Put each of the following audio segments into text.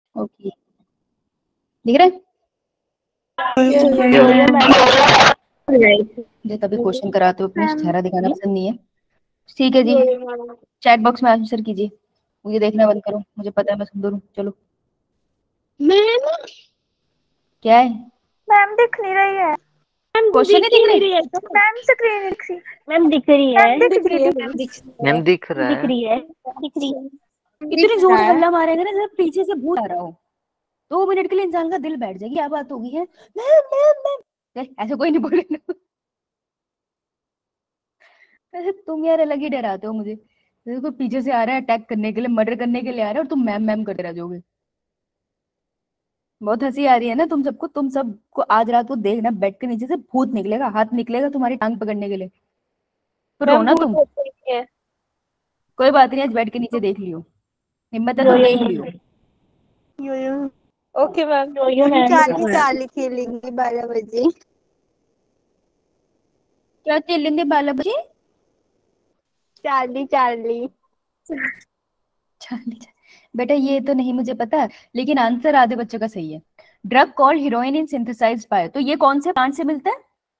Okay, दिख रहा है? मुझे तभी क्वेश्चन कराते हो, अपना चेहरा दिखाना पसंद नहीं है। ठीक है जी, चैट बॉक्स में आंसर कीजिए, मुझे देखना बंद करो, मुझे पता है मैं सुंदर हूँ। चलो मैम क्या है? मैम दिख नहीं रही है। क्वेश्चन नहीं दिख रही है? मैम स्क्रीन दिख रही। मैम दिख रही है। मैम दिख रहा दिख है। रही है। दिख रही है। इतनी जोर से हल्ला मारेंगे ना जब पीछे से भूत आ रहा हो, 2 मिनट के लिए इंसान का दिल बैठ जाएगी। क्या बात होगी है? मैम मैम मैम, ऐसे कोई नहीं बोलेगा। ऐसे तुम यार अलग ही डराते हो मुझे, जैसे कोई पीछे से आ रहा है अटैक करने के लिए, मर्डर करने के लिए आ रहा है, और तुम मैम मैम करते रह जाओगे। बहुत हंसी आ रही है ना तुम सबको? तुम सबको आज रात को देखना, बेड के नीचे से भूत निकलेगा, हाथ निकलेगा तुम्हारी टांग पकड़ने के लिए, तो रोना तुम। कोई बात नहीं, आज बेड के नीचे देख लियो, हिम्मत है तो देख लियो। Okay ma'am. चाली खेलेंगे 12 बजे। क्या खेलेंगे 12 बजे? चाली। चाली। बेटा ये तो नहीं मुझे पता, लेकिन आंसर आधे बच्चों का सही है। Drug called heroin in synthesized by, तो ये कौन से प्लांट से मिलता है?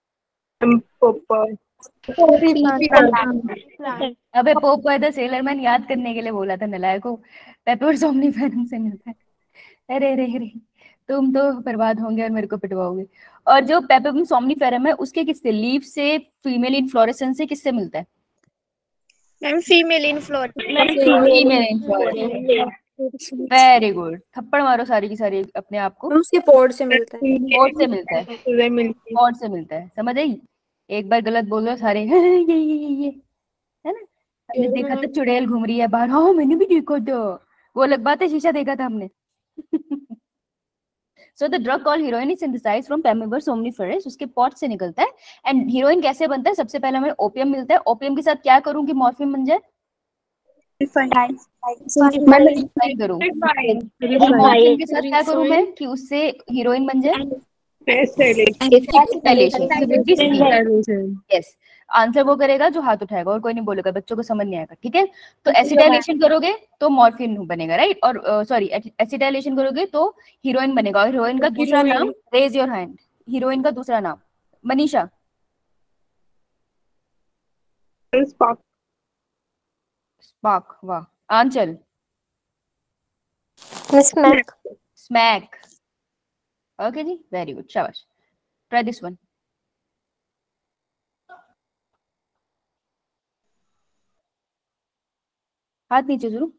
अबे पोपो द सेलर मैन याद करने के लिए बोला था नलायको, पेपर सोमनीफेरम से मिलता है। अरे रे रे, तुम तो बर्बाद होंगे और मेरे को पिटवाओगे। और जो पेपर सोमनीफेरम है उसके किससे, लीफ से, फीमेल इनफ्लोरेसेंस से, किससे मिलता है? Ma'am female inflorescence. Female inflorescence. Very good, थप्पड़ मारो सारी की सारी अपने आप को। उसके पोर्ट से मिलता है। पोर्ट से मिलता है, पोर्ट से मिलता है, समझ आई? एक बार गलत बोल दो सारे ये है ना। हमने देखा था चुड़ैल घूम रही है बाहर, हाँ मैंने भी देखा था, वो अलग बात है, शीशा देखा था हमने। So the drug called heroin is synthesized from papaver somniferous, उसके पॉट से निकलता है। एंड हीरोइन कैसे बनता है? सबसे पहले हमें ओपियम मिलता है, ओपियम के साथ क्या करूं कि मॉर्फिन बन जाए? रिफाइन करूं, और मॉर्फिन के साथ क्या करूं मैं कि उससे हीरोइन बन जाए? यस, आंसर वो करेगा जो हाथ उठाएगा, और कोई नहीं बोलेगा, बच्चों को समझ नहीं आएगा, ठीक है? तो एसिटाइलेशन करोगे तो मॉर्फिन बनेगा, राइट? और सॉरी, एसिटाइलेशन करोगे तो हीरोइन बनेगा। और हीरोइन का दूसरा नाम, रेज योर हैंड, हीरोइन का दूसरा नाम। मनीषा? स्पार्क, वाह। आंचल? स्मैक। ओके जी, वेरी गुड, शाबाश। Try this one. हाथ नीचे जरूर।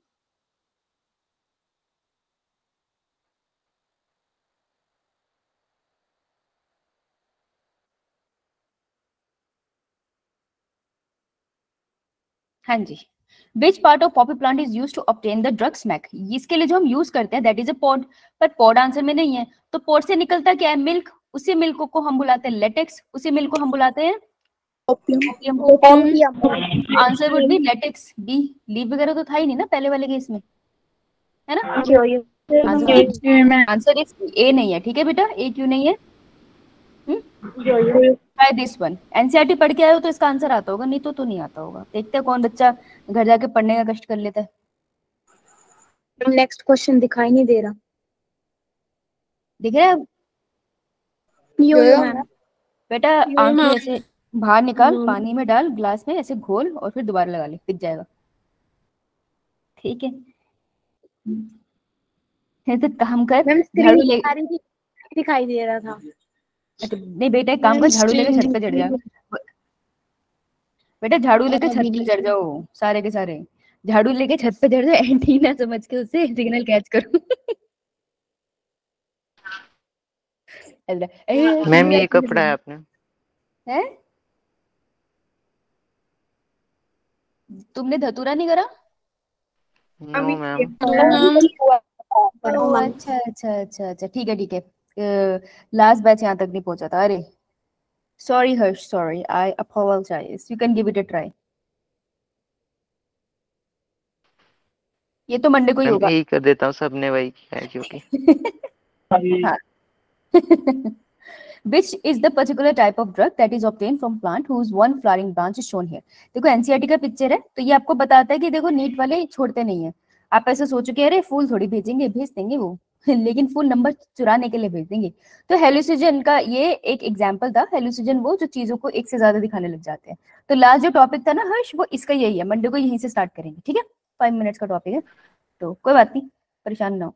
हाँ जी। Which part of poppy plant is used to obtain the drug smack? इसके लिए जो हम यूज करते हैं that is a pod, पर pod आंसर में नहीं है, तो pod से निकलता क्या है? मिल्क। उसी मिल्क को हम बुलाते हैं लेटेक्स, उसी मिल्क को हम बुलाते हैं opium. Answer would be latex, B. Leave वगैरह तो था ही नहीं ना पहले वाले केस में, है ना? आंसर इज ए नहीं है, ठीक है बेटा? ए क्यों नहीं है? Try this one. एनसीईआरटी पढ़ के आए हो तो इसका आंसर आता होगा, नहीं तो नहीं आता होगा। देखते हैं कौन बच्चा घर जाके पढ़ने का कष्ट कर लेता है। नेक्स्ट क्वेश्चन दिखाई नहीं दे रहा। दिख रहा है बेटा? आंखें ऐसे बाहर निकाल, पानी में डाल, ग्लास में ऐसे घोल, और फिर दोबारा लगा ले, दिख जाएगा, ठीक है? तो काम कर, झाड़ू ले। दिखाई दे रहा था। नहीं बेटा, एक काम कर, झाड़ू लेके छत पे चढ़ जा बेटा, झाड़ू लेके छत पे चढ़ जाओ, सारे के सारे झाड़ू लेके छत पे चढ़ जाओ, एंटीना समझ के उससे सिग्नल कैच करो। मैम ये कब पढ़ाया आपने? है? तुमने धतूरा नहीं करा? No ma'am. अच्छा अच्छा अच्छा अच्छा, ठीक है ठीक है। लास्ट बैच यहाँ तक नहीं पहुंचा था, अरे sorry Harsh, sorry, I apologize, you can give it a try. ये तो मंडे को ही होगा। यही कर देता हूँ, सबने वही किया है क्योंकि हाँ। Which is the particular type of drug that is obtained from plant whose one flowering branch is shown here? देखो एनसीईआरटी का पिक्चर है, तो ये आपको बताता है कि देखो नीट वाले छोड़ते नहीं है। आप ऐसे सोचो कि अरे फूल थोड़ी भेजेंगे, भेज देंगे वो, लेकिन फुल नंबर चुराने के लिए भेज देंगे। तो हेलुसिजन का ये एक एग्जांपल था। हेलुसिजन वो जो चीजों को एक से ज्यादा दिखाने लग जाते हैं। तो लास्ट जो टॉपिक था ना हर्ष, वो इसका यही है। मंडे को यहीं से स्टार्ट करेंगे, ठीक है? 5 मिनट्स का टॉपिक है, तो कोई बात नहीं, परेशान ना हो।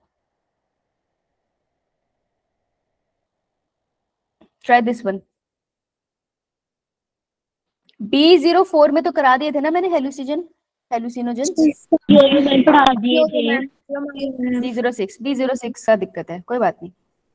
Try this one. B04 में तो करा दिए थे ना मैंने हेलुसिजन, हेलुसिनोजन। पढ़ा दिए थे। B06 का दिक्कत है, कोई बात नहीं।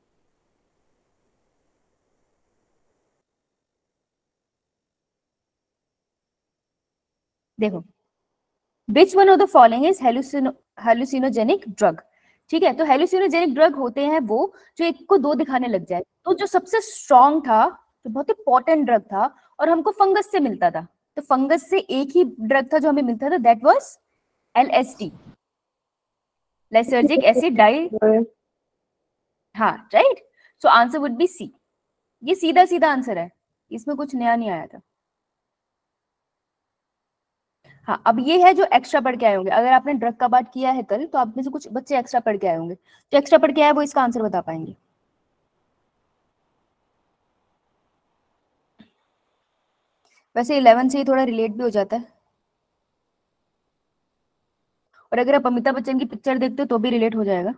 देखो, which one of the following is hallucinogenic drug. ठीक है, तो हेलुसिनोजेनिक ड्रग होते हैं वो जो एक को दो दिखाने लग जाए। तो जो सबसे स्ट्रॉन्ग था, जो बहुत ही पोटेंट ड्रग था, और हमको फंगस से मिलता था, तो फंगस से एक ही ड्रग था जो हमें मिलता था, that was LSD, lysergic acid di. हाँ right, so answer would be C. ये सीधा सीधा आंसर है, इसमें कुछ नया नहीं आया था। हाँ, अब ये है जो एक्स्ट्रा पढ़ के आए होंगे। अगर आपने ड्रग का पार्ट किया है कल, तो आप में से कुछ बच्चे एक्स्ट्रा पढ़ के आए होंगे। जो एक्स्ट्रा पढ़ के आए वो इसका आंसर बता पाएंगे। वैसे 11 से ही थोड़ा रिलेट भी हो जाता है, और अगर आप अमिताभ बच्चन की पिक्चर देखते हो तो भी रिलेट हो जाएगा।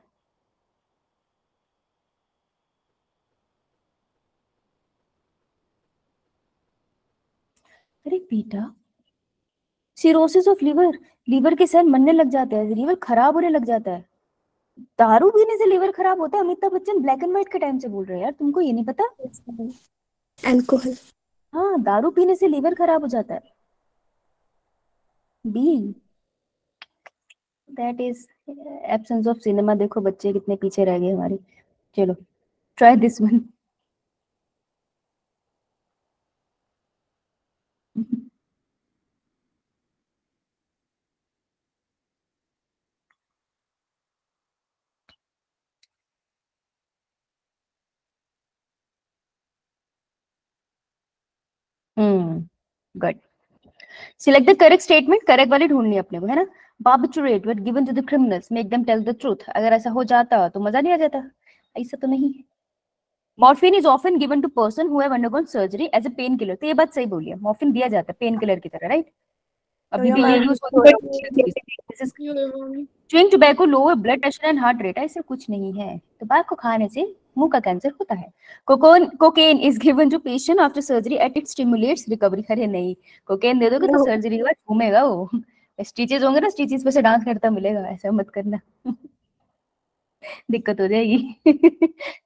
अरे बेटा, सिरोसिस ऑफ लिवर, लिवर के सेल मरने लग जाते हैं, लिवर खराब होने लग जाता है। दारू पीने से लिवर खराब होता है? Amitabh Bachchan black and white के टाइम से बोल रहे हैं यार, तुमको ये नहीं पता? अल्कोहल। हाँ, दारू पीने से लिवर खराब हो जाता है। B, that is absence of cinema. देखो बच्चे कितने पीछे रह गए हमारे। चलो, try this one. Good. Select the correct statement, correct वाली ढूंढनी है अपने को, है ना? Barbiturate were given to the criminals make them tell the truth. अगर ऐसा हो जाता तो मजा नहीं आ जाता, ऐसा तो नहीं है। Morphine is often given to person who have undergone surgery as a pain killer. तो ये बात सही बोली है, मॉर्फिन दिया जाता है पेन किलर की तरह, राइट? अभी भी ये यूज होता है। This is chewing tobacco lower blood pressure and heart rate. ऐसा कुछ नहीं है, टोबैको खाने से मुंह का कैंसर होता है। Cocaine is given to patient after surgery at it stimulates recovery. अरे नहीं, कोकेन दे दोगे तो सर्जरी के बाद घूमेगा वो, स्टिचेस होंगे ना, स्टिचेस पे से डांस करता मिलेगा, ऐसा मत करना। दिक्कत हो जाएगी।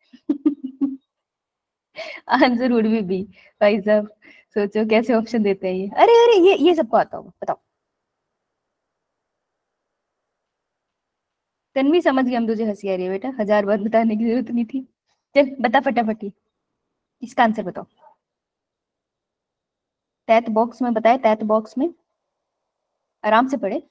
Answer would be. भाई साहब सोचो कैसे ऑप्शन देते हैं ये। अरे अरे, ये सबको आता होगा, बताओ। तन्वी समझ गई, हम तुझे हंसी आ रही है बेटा, 1000 बार बताने की जरूरत नहीं थी। चल बता फटाफट, इसका आंसर बताओ। तैत बॉक्स में बताए, तैत बॉक्स में आराम से पढ़े।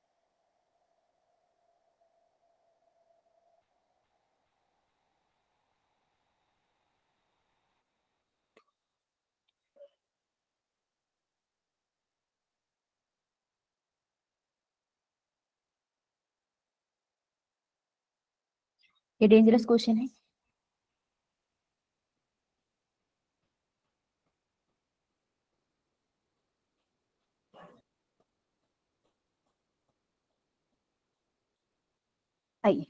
ये डेंजरस क्वेश्चन है। आइए,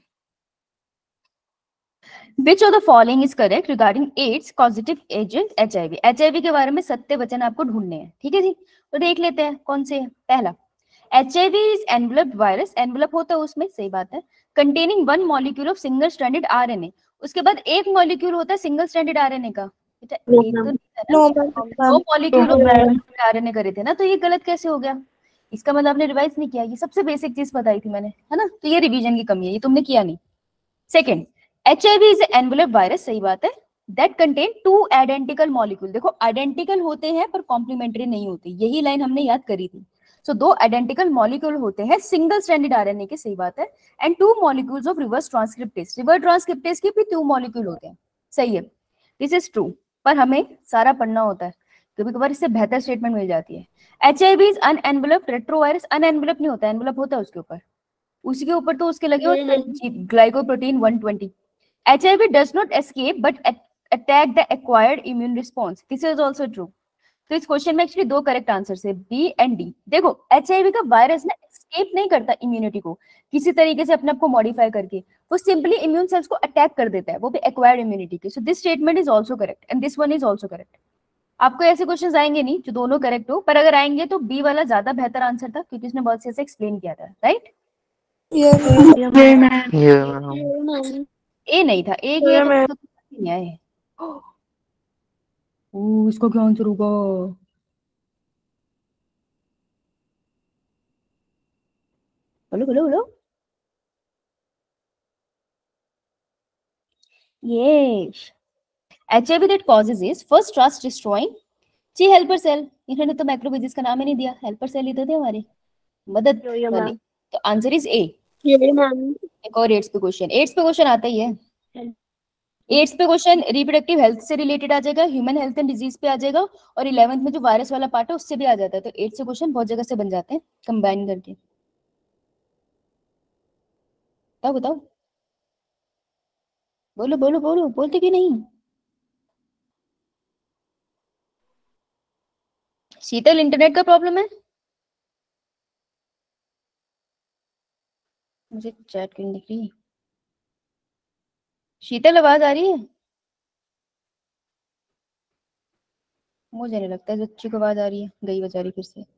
which of the following is correct regarding AIDS causative agent HIV। HIV के बारे में सत्य वचन आपको ढूंढने हैं, ठीक है जी? तो देख लेते हैं कौन से है। पहला, HIV is enveloped virus. Envelope होता है उसमें, सही बात है। Containing one molecule of single stranded RNA। उसके बाद एक मॉलिक्यूल होता है सिंगल स्ट्रैंडेड RNA का। बेटा एक तो नहीं था ना, दो मॉलिक्यूल ऑफ RNA करे थे ना, तो ये गलत कैसे हो गया? इसका मतलब आपने रिवाइज नहीं किया। ये सबसे बेसिक चीज बताई थी मैंने, है ना? तो ये रिवीजन की कमी है, ये तुमने किया नहीं। Second, HIV is envelope virus, सही बात है। That contain two identical molecule. देखो आइडेंटिकल होते हैं पर कॉम्प्लीमेंट्री नहीं होते, यही लाइन हमने याद करी थी। सो दो आइडेंटिकल मॉलिक्यूल होते हैं सिंगल स्ट्रैंडेड RNA के, सही बात है। And two molecules of reverse transcriptase. Reverse transcriptase के भी 2 मॉलिक्यूल होते हैं, सही है। दिस इज ट्रू, पर हमें सारा पढ़ना होता है, कभी कभार इससे बेहतर स्टेटमेंट मिल जाती है। HIV is unenveloped retrovirus. Unenvelope नहीं होता, एनवेलप होता है उसके ऊपर। उसके ऊपर तो उसके लगे हुए glycoprotein 120। HIV does not escape but attack the acquired immune response. This is also true. तो इस क्वेश्चन में एक्चुअली 2 करेक्ट आंसर है, बी एंड डी। देखो HIV का वायरस ना एस्केप नहीं करता इम्यूनिटी को किसी तरीके से अपने आप को मॉडिफाई करके, वो सिंपली इम्यून सेल्स को अटैक कर देता है, वो भी एक्वायर्ड इम्यूनिटी के। So this statement is also correct and this one is also correct. आपको ऐसे क्वेश्चंस आएंगे नहीं जो दोनों करेक्ट हो, पर अगर आएंगे तो बी वाला ज्यादा बेहतर आंसर था क्योंकि उसने बहुत से एक्सप्लेन किया था, राइट? ए नहीं था, ए किया तो नहीं आए। इसका क्या आंसर होगा? बोलो बोलो बोलो। Yes. HIV that causes is first trust destroying T helper cell. इन्होंने तो मैक्रोफेजेस का नाम ही नहीं दिया, हेल्पर सेल ही तो थे हमारे मदद वाले। तो आंसर इज ए। एक और एड्स पे क्वेश्चन आता ही है। एड्स पे क्वेश्चन रिप्रोडक्टिव हेल्थ से रिलेटेड आ जाएगा, ह्यूमन हेल्थ एंड डिजीज पे आ जाएगा, और 11th में जो वायरस वाला पार्ट है उससे भी आ जाता है। तो एड्स से क्वेश्चन बहुत जगह से बन जाते हैं कंबाइन करके। बताओ बताओ, बोलो बोलो बोलो, बोलते कि नहीं? शीतल, इंटरनेट का प्रॉब्लम है? मुझे चैट क्यों दिख रही है? शीतल, आवाज आ रही है? मुझे नहीं लगता इस बच्ची को आवाज आ रही है, गई बेचारी फिर से।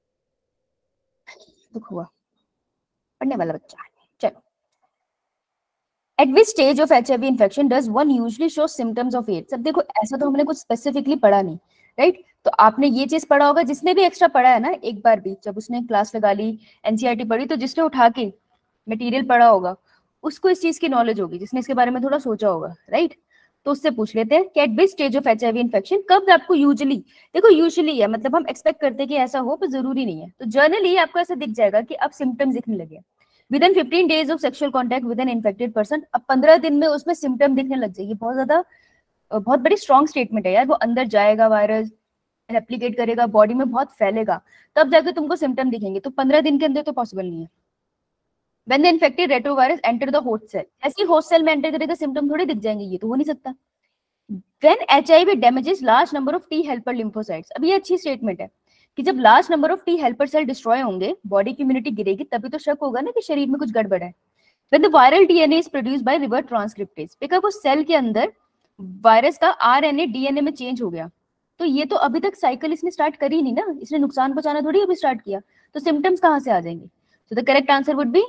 दुख हुआ, पढ़ने वाला बच्चा। चलो, at which stage of HIV infection does one usually show symptoms of AIDS? अब देखो, ऐसा तो हमने कुछ स्पेसिफिकली पढ़ा नहीं, राइट? तो आपने ये चीज पढ़ा होगा, जिसने भी एक्स्ट्रा पढ़ा है ना एक बार भी, जब उसने क्लास लगा ली, NCERT पढ़ी, तो जिसने उठा के मटेरियल पढ़ा होगा उसको इस चीज की नॉलेज होगी, जिसने इसके बारे में थोड़ा सोचा होगा, राइट? तो उससे पूछ लेते हैं कि at which stage of HIV infection, कब आपको यूजुअली, देखो यूजुअली है मतलब हम एक्सपेक्ट करते हैं कि ऐसा हो, पर जरूरी नहीं है। तो जर्नली आपको ऐसा दिख जाएगा कि अब सिम्टम्स दिखने लगे within 15 days of sexual contact with an infected person. अब 15 दिन में उसमें सिम्टम दिखने लग जाएगी। बहुत ज्यादा, बहुत बड़ी स्ट्रॉन्ग स्टेटमेंट है यार। वो अंदर जाएगा, वायरस रेप्लिकेट करेगा, बॉडी में बहुत फैलेगा, तब जाके तुमको सिम्टम दिखेंगे। तो 15 दिन के अंदर तो पॉसिबल नहीं है। When the infected retrovirus enter the host cell, ऐसे ही host cell में एंटर करेगा, सिम्टम थोड़ी दिख जाएंगे, ये तो हो नहीं सकता। When HIV damages large number of T helper lymphocytes, अब ये अच्छी स्टेटमेंट है कि जब large number of T helper cell destroy होंगे, बॉडी की इम्यूनिटी गिरेगी, तभी तो शक होगा ना कि शरीर में कुछ गड़बड़ है। When the viral DNA is produced by reverse transcriptase, because वो सेल के अंदर वायरस का RNA DNA में चेंज हो गया। तो ये तो अभी तक साइकिल इसने स्टार्ट करी नहीं ना, इसने नुकसान पहुंचाना थोड़ी अभी स्टार्ट किया, तो सिम्टम्स कहाँ से आ जाएंगे? So the correct answer would be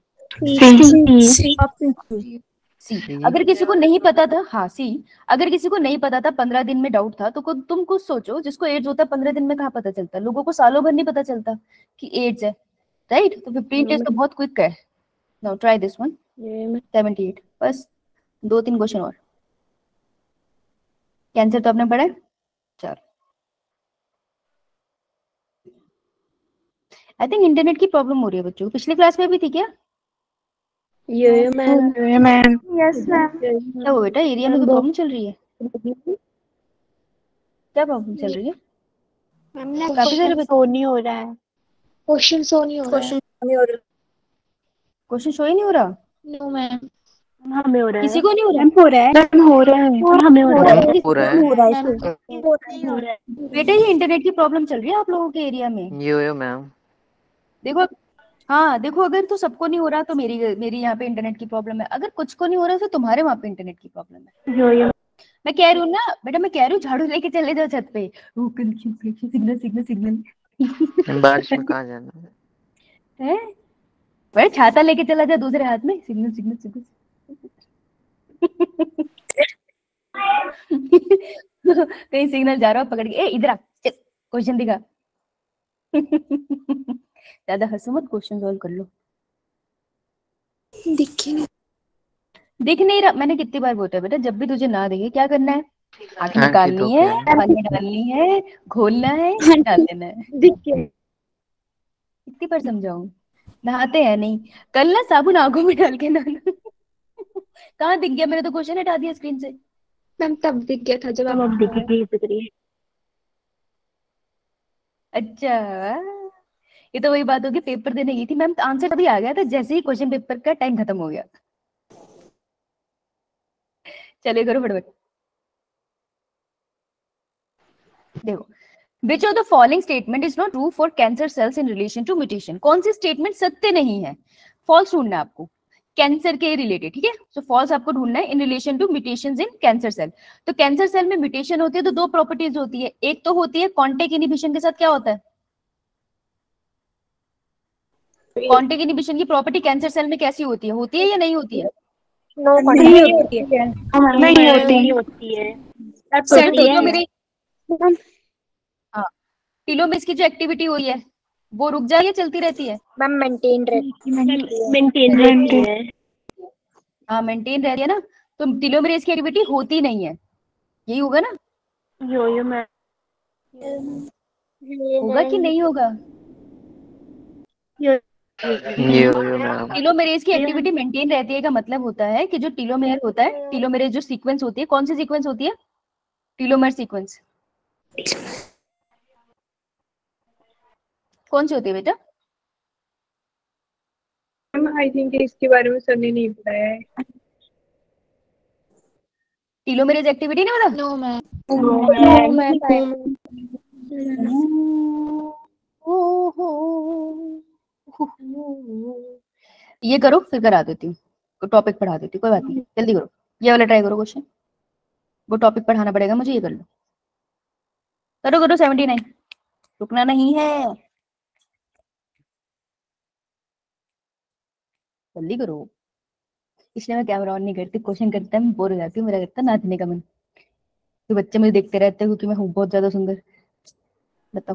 सी। अगर किसी को नहीं पता था, हाँ सी, अगर किसी को नहीं पता था, 15 दिन में डाउट था, तो तुम कुछ सोचो, जिसको एड्स होता है 15 दिन में कहाँ पता चलता? लोगों को सालों भर नहीं पता चलता कि एड्स है, राइट? तो 15 डेज तो बहुत क्विक है। Now try this one, 78। बस 2-3 क्वेश्चन और। कैंसर तो आपने पढ़ा है, चलो। आई थिंक इंटरनेट की प्रॉब्लम हो रही है बच्चों को। पिछली क्लास में भी थी क्या? Yes ma'am. क्या वो बेटा, एरिया में कोई प्रॉब्लम चल रही है? क्या प्रॉब्लम चल रही है? काफी सारे बच्चे, शो नहीं हो रहा है। क्वेश्चन शो नहीं हो रहा है। क्वेश्चन शो ही नहीं हो रहा। नो मैम, हमें हो रहा है। किसी को नहीं हो रहा? हो रहा है मैम, हो रहा है, हमें हो रहा है। हो रहा है बेटे, ये इंटरनेट की प्रॉब्लम चल रही है आप लोगों के एरिया में? Yo ma'am. देखो, हाँ देखो, अगर तो सबको नहीं हो रहा तो मेरी यहाँ पे इंटरनेट की प्रॉब्लम है। अगर कुछ को नहीं हो रहा तो तुम्हारे वहाँ पे इंटरनेट की प्रॉब्लम है। मैं कह रही हूँ ना बेटा, मैं कह रही हूँ झाड़ू लेके चले जाओ छत पे। Signal signal signal. बारिश में कहाँ जाना है? बड़े छाता लेके चला जाओ दूसरे हाथ में, सिग्नल सिग्नल सिग्नल। कहीं सिग्नल जा रहा हो, पकड़ के, ए इधर आ, क्वेश्चन दिखा। ज्यादा हंसो मत, क्वेश्चन सॉल्व कर लो। दिख नहीं रहा, मैंने कितनी बार बोला बेटा, जब भी तुझे ना दिखे क्या करना है? आंख निकालनी है, पानी डालनी है, घोलना है, डाल देना है। कितनी बार समझाऊं? नहाते हैं नहीं। कल ना साबुन आंखों में डाल के नहाना। कहाँ दिख गया? मैंने तो क्वेश्चन हटा दिया स्क्रीन से। मैम तब दिख गया था जब आप दिख गई। अच्छा, ये तो वही बात होगी, पेपर देने गई थी मैम, आंसर तभी आ गया था जैसे ही क्वेश्चन पेपर का टाइम खत्म हो गया। चलिए करो फटाफट। देखो, which of the following statement is not true for cancer cells in relation to mutation? कौन सी स्टेटमेंट सत्य नहीं है? फॉल्स ढूंढना है आपको कैंसर के रिलेटेड, ठीक है। सो फॉल्स आपको ढूंढना है in relation to mutations in cancer cell. तो कैंसर सेल में म्यूटेशन होती है तो दो प्रॉपर्टीज होती है, एक तो होती है कॉन्टेक्ट इनिबिशन के साथ क्या होता है? कॉन्टेक्ट इनिबिशन की प्रॉपर्टी कैंसर सेल में कैसी होती है या नहीं होती है? नहीं होती है। हाँ, टीलोमेरेज की जो एक्टिविटी हुई है वो रुक जाए या चलती रहती है? मैम मेंटेन रहती है। हाँ, मेंटेन रहती है ना। तो टीलोमेरेज की एक्टिविटी होती नहीं है, यही होगा ना? यो मैम होगा कि नहीं होगा? मैम। टीलोमेरेज की एक्टिविटी मेंटेन रहती है का मतलब होता है कि जो टीलोमेयर होता है, टीलोमेरेज जो सीक्वेंस होती है, कौन सी सीक्वेंस होती है? टीलोमेर सीक्वेंस कौन सी होती है बेटा? आई थिंक इसके बारे में सर ने नहीं बताया है। टीलोमेरेज एक्टिविटी नहीं पता? No ma'am. ये करो फिर करा देती हूँ, टॉपिक पढ़ा देती हूँ, कोई बात नहीं, जल्दी करो। ये वाला ट्राई करो क्वेश्चन, वो टॉपिक पढ़ाना पड़ेगा मुझे, ये कर लो। करो करो 79, रुकना नहीं है, जल्दी करो। इसलिए मैं कैमरा ऑन नहीं करती, क्वेश्चन करता है मैं बोर हो जाती हूँ, मेरा करता नाचने का मन। तो बच्चे मुझे देखते रहते हैं क्योंकि मैं हूँ बहुत ज्यादा सुंदर। बताओ।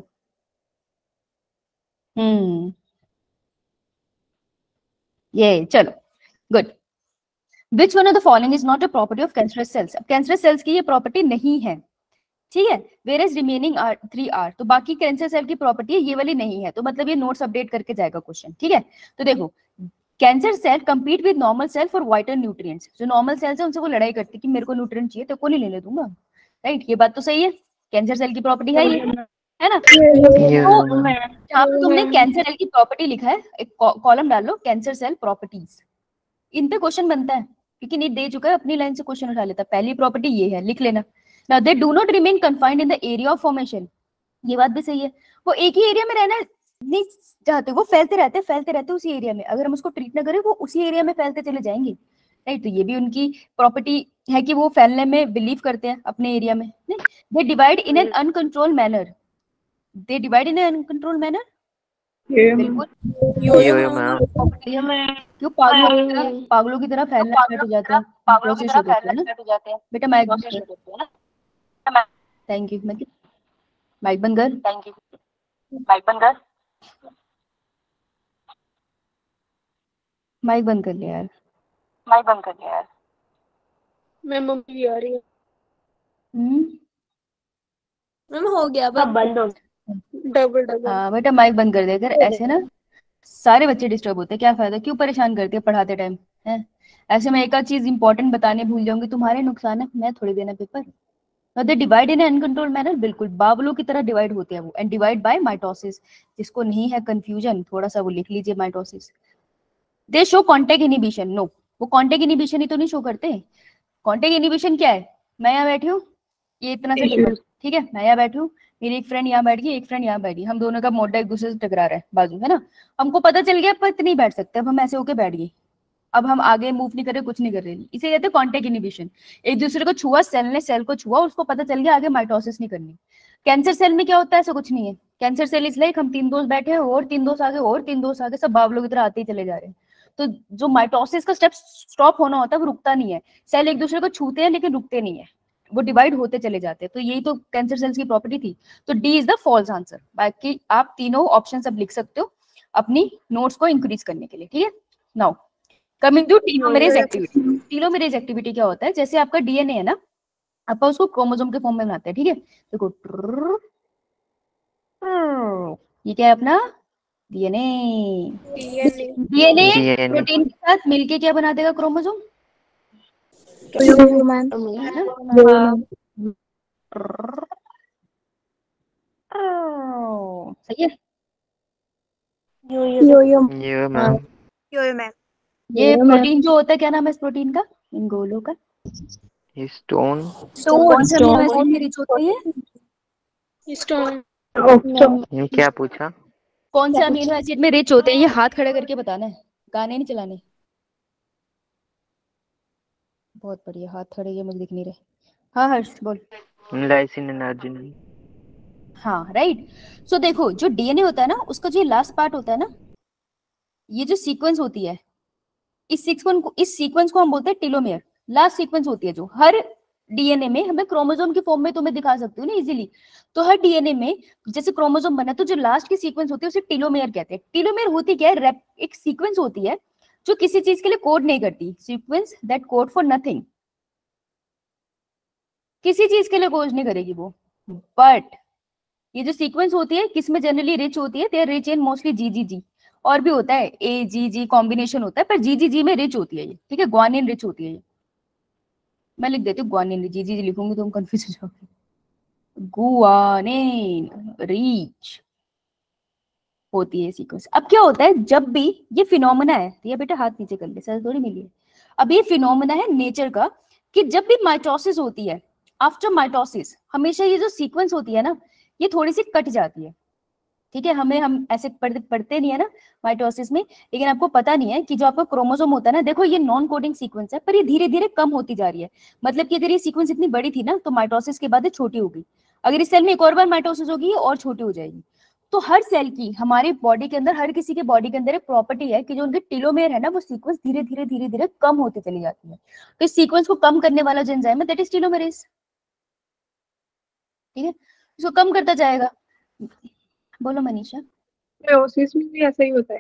ये चलो, good. Which one of the following is not a property of cancerous cells? Cancerous cells की ये प्रॉपर्टी नहीं है, ठीक है। Where is remaining are 3 are, तो बाकी कैंसर सेल की प्रॉपर्टी है, ये वाली नहीं है। तो मतलब ये नोट्स अपडेट करके जाएगा क्वेश्चन, ठीक है। तो देखो, cancer cell compete with normal cell for vital nutrients. जो नॉर्मल सेल्स है उनसे वो लड़ाई करती है कि मेरे को न्यूट्रिएंट चाहिए, तो को नहीं लेने दूंगा, राइट। ये बात तो सही है, कैंसर सेल की प्रॉपर्टी है ये, है ना। तो जहाँ पे तुमने कैंसर सेल की प्रॉपर्टी लिखा है, एक कॉलम डाल लो कैंसर सेल प्रॉपर्टीज, इन पे क्वेश्चन बनता है क्योंकि नीट दे चुका है, अपनी लाइन से क्वेश्चन उठा लेता है। पहली प्रॉपर्टी ये है, लिख लेना। Now they do not remain confined in the area of formation, ये बात भी सही है। वो एक ही एरिया में रहना नहीं चाहते, वो फैलते रहते उसी एरिया में। अगर हम उसको ट्रीट ना करें वो उसी एरिया में फैलते चले जाएंगे, राइट। तो ये भी उनकी प्रॉपर्टी है कि वो फैलने में बिलीव करते हैं अपने एरिया में। They divide in an uncontrolled manner, they divide in an uncontrolled manner, बिल्कुल। क्यों पागलों की तरह फैलना स्टार्ट हो जाता है, प्रोसेस शुरू होता है ना बेटा। माइक थैंक यू, माइक बंद कर, थैंक यू, माइक बंद कर, माइक बंद कर लिया यार, माइक बंद कर लिया यार। मैं मम्मी आ रही है। मैम हो गया बंद हो, डबल। हाँ बेटा माइक बंद कर देकर, ऐसे ना सारे बच्चे डिस्टर्ब होते हैं, क्या फायदा, क्यों परेशान करती है पढ़ाते टाइम है। ऐसे में एक आध चीज इंपॉर्टेंट बताने भूल जाऊंगी, तुम्हारे नुकसान है, मैं थोड़ी देना paper. They divide in uncontrolled manner, बिल्कुल बावलों की तरह डिवाइड होते हैं वो, एंड डिवाइड बाय माइटोसिस। जिसको नहीं है कंफ्यूजन थोड़ा सा वो लिख लीजिए, mitosis. They show contact inhibition, no, वो कॉन्टेक्ट इनिबिशन ही तो नहीं शो करते। कॉन्टेक्ट इनिबिशन क्या है? मैं यहाँ बैठी हूँ, ये इतना सा ठीक है, मैं यहाँ बैठी हूँ, मेरी एक फ्रेंड यहाँ बैठ गई, एक फ्रेंड यहाँ बैठ गई, हम दोनों का मोटा एक दूसरे से टकरा रहा है बाजू, है ना। हमको पता चल गया पर नहीं बैठ सकते, अब हम ऐसे होके बैठ गए, अब हम आगे मूव नहीं कर रहे, कुछ नहीं कर रहे, इसे कहते हैं कॉन्टेक्ट इनिबिशन। एक दूसरे को छुआ, सेल ने सेल को छुआ, उसको पता चल गया, आगे माइटोसिस नहीं करनी। कैंसर सेल में क्या होता है? ऐसा कुछ नहीं है। कैंसर सेल इज लाइक हम 3 दोस्त बैठे हैं और 3 दोस्त आगे और 3 दोस्त आगे, सब बावलों की तरह आते ही चले जा रहे हैं। तो जो माइटोसिस का स्टेप स्टॉप होना होता है वो रुकता नहीं है। सेल एक दूसरे को छूते हैं लेकिन रुकते नहीं है, वो डिवाइड होते चले जाते हैं। तो यही तो कैंसर सेल्स की प्रॉपर्टी थी। तो D is the false answer. बाकी आप तीनों ऑप्शन सब लिख सकते हो अपनी नोट्स को इंक्रीज करने के लिए, ठीक है। Now coming to telomerase activity. Telomerase activity क्या होता है? जैसे आपका डीएनए है ना, आप उसको क्रोमोसोम के फॉर्म में बनाते हैं, ठीक है। देखो ये क्या है अपना डीएनए। डीएनए प्रोटीन के साथ मिलके क्या बना देगा? क्रोमोसोम। सही है। Yo yo yo ma'am. Ma'am. ये प्रोटीन जो होता है, क्या नाम है इस प्रोटीन का, इन गोलों का? स्टोन। कौन से अमीनो एसिड में रिच होता है ये? स्टोन। क्या पूछा? कौन से अमीनो एसिड में रिच होते हैं? ये हाथ खड़ा करके बताना है, गाने नहीं चलाने। बहुत बढ़िया, हाथ खड़े, ये मुझे दिख नहीं रहे। हाँ हर्ष बोल। Lysine and arginine. हाँ राइट। सो देखो, जो डीएनए होता है ना, उसका जो लास्ट पार्ट होता है ना, ये जो सीक्वेंस होती है, इस सीक्वेंस को हम बोलते हैं टेलोमेयर। लास्ट सीक्वेंस होती है जो हर डीएनए में, हमें क्रोमोसोम की फॉर्म में तो मैं दिखा सकती हूँ ना इजीली। तो हर डीएनए में जैसे क्रोमोसोम बना, तो जो लास्ट की सीक्वेंस होती है उसे टेलोमेयर कहते हैं। टेलोमेयर होती क्या है? एक सीक्वेंस होती है जो किसी चीज के लिए कोड नहीं करती, sequence that code for nothing. किसी चीज के लिए कोड नहीं करेगी वो। बट ये जो सीक्वेंस होती है किसमें जनरली रिच होती है? They are rich in mostly GGG. और भी होता है ए जी जी कॉम्बिनेशन होता है, पर जीजीजी में रिच होती है ये, ठीक है। ग्वानिन रिच होती है ये। मैं लिख देती हूँ ग्वानिन, जीजीजी लिखूंगी तो हम कंफ्यूज हो जाओगे। गुआनिन रिच होती है सीक्वेंस। अब क्या होता है, जब भी ये फिनोमेना है, ये बेटा हाथ नीचे कर ले, सर थोड़ी मिली है। अब ये फिनोमेना है नेचर का, कि जब भी माइटोसिस होती है, आफ्टर माइटोसिस हमेशा ये जो सीक्वेंस होती है ना, ये थोड़ी सी कट जाती है, ठीक है। हम ऐसे पढ़ते नहीं है ना माइटोसिस में, लेकिन आपको पता नहीं है कि जो आपका क्रोमोसोम होता है ना, देखो ये नॉन कोडिंग सीक्वेंस है, पर ये धीरे धीरे कम होती जा रही है। मतलब कि अगर ये सीक्वेंस इतनी बड़ी थी ना, तो माइटोसिस के बाद ये छोटी हो गई। अगर इस सेल में एक और बार माइटोसिस होगी, ये और छोटी हो जाएगी। तो हर सेल की, हमारे बॉडी के अंदर, हर किसी के बॉडी के अंदर एक प्रॉपर्टी है कि जो उनके टेलोमेयर है ना, वो सीक्वेंस धीरे धीरे धीरे धीरे कम होती चली जाती है। तो इस सीक्वेंस को कम करने वाला जो एंजाइम है, दैट इज टेलोमेरेज, ठीक है। इसको कम करता जाएगा। बोलो मनीषा। मियोसिस में भी ऐसा ही होता है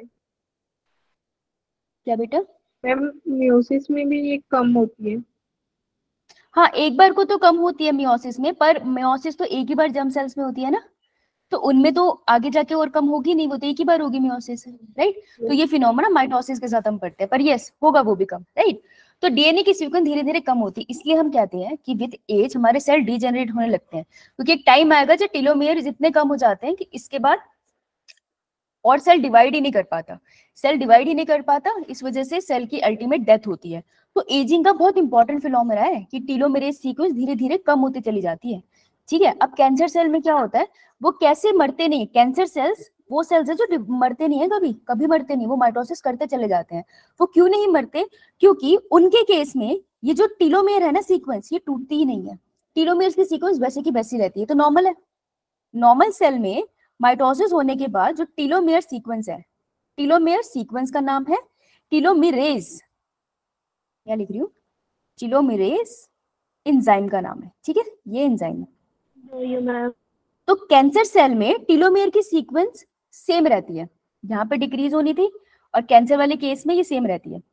क्या बेटा? मैम? मियोसिस में भी ये कम होती है? हाँ, एक बार को तो कम होती है मियोसिस में, पर मियोसिस तो एक ही बार जर्म सेल्स में होती है ना, तो उनमें तो आगे जाके और कम होगी नहीं, वो तो एक ही बार होगी मियोसिस, राइट। तो ये फिनोमेना माइटोसिस के साथ हम पढ़ते हैं, पर यस होगा वो भी कम, राइट। तो डीएनए की सीक्वेंस धीरे धीरे कम होती है, इसलिए हम कहते हैं कि विद एज हमारे सेल डीजेनरेट होने लगते हैं, क्योंकि एक टाइम आएगा जब टेलोमेयर इतने कम हो जाते हैं कि इसके बाद और सेल डिवाइड ही नहीं कर पाता। सेल डिवाइड ही नहीं कर पाता, इस वजह से सेल की अल्टीमेट डेथ होती है। तो एजिंग का बहुत इंपॉर्टेंट फिनोमेना है कि टेलोमेरेज सीक्वेंस धीरे धीरे कम होती चली जाती है, ठीक है। अब कैंसर सेल में क्या होता है, वो कैसे मरते नहीं? कैंसर सेल्स वो सेल्स है जो मरते नहीं है, कभी कभी मरते नहीं, वो माइटोसिस करते चले जाते हैं। वो क्यों नहीं मरते? क्योंकि उनके केस में ये जो टेलोमेयर है ना सीक्वेंस, ये टूटती ही नहीं है। टेलोमेयर की सीक्वेंस वैसे की वैसी रहती है, तो नॉर्मल है। नॉर्मल सेल में माइटोसिस होने के बाद जो टेलोमेयर सीक्वेंस है, टेलोमेयर सीक्वेंस का नाम है टेलोमेरेज, क्या लिख रही हूँ, टेलोमेरेज एंजाइम का नाम है, ठीक है। ये एंजाइम है। तो कैंसर सेल में टेलोमेयर की सीक्वेंस सेम रहती है, यहाँ पे डिक्रीज होनी थी, और कैंसर वाले केस में ये सेम रहती है,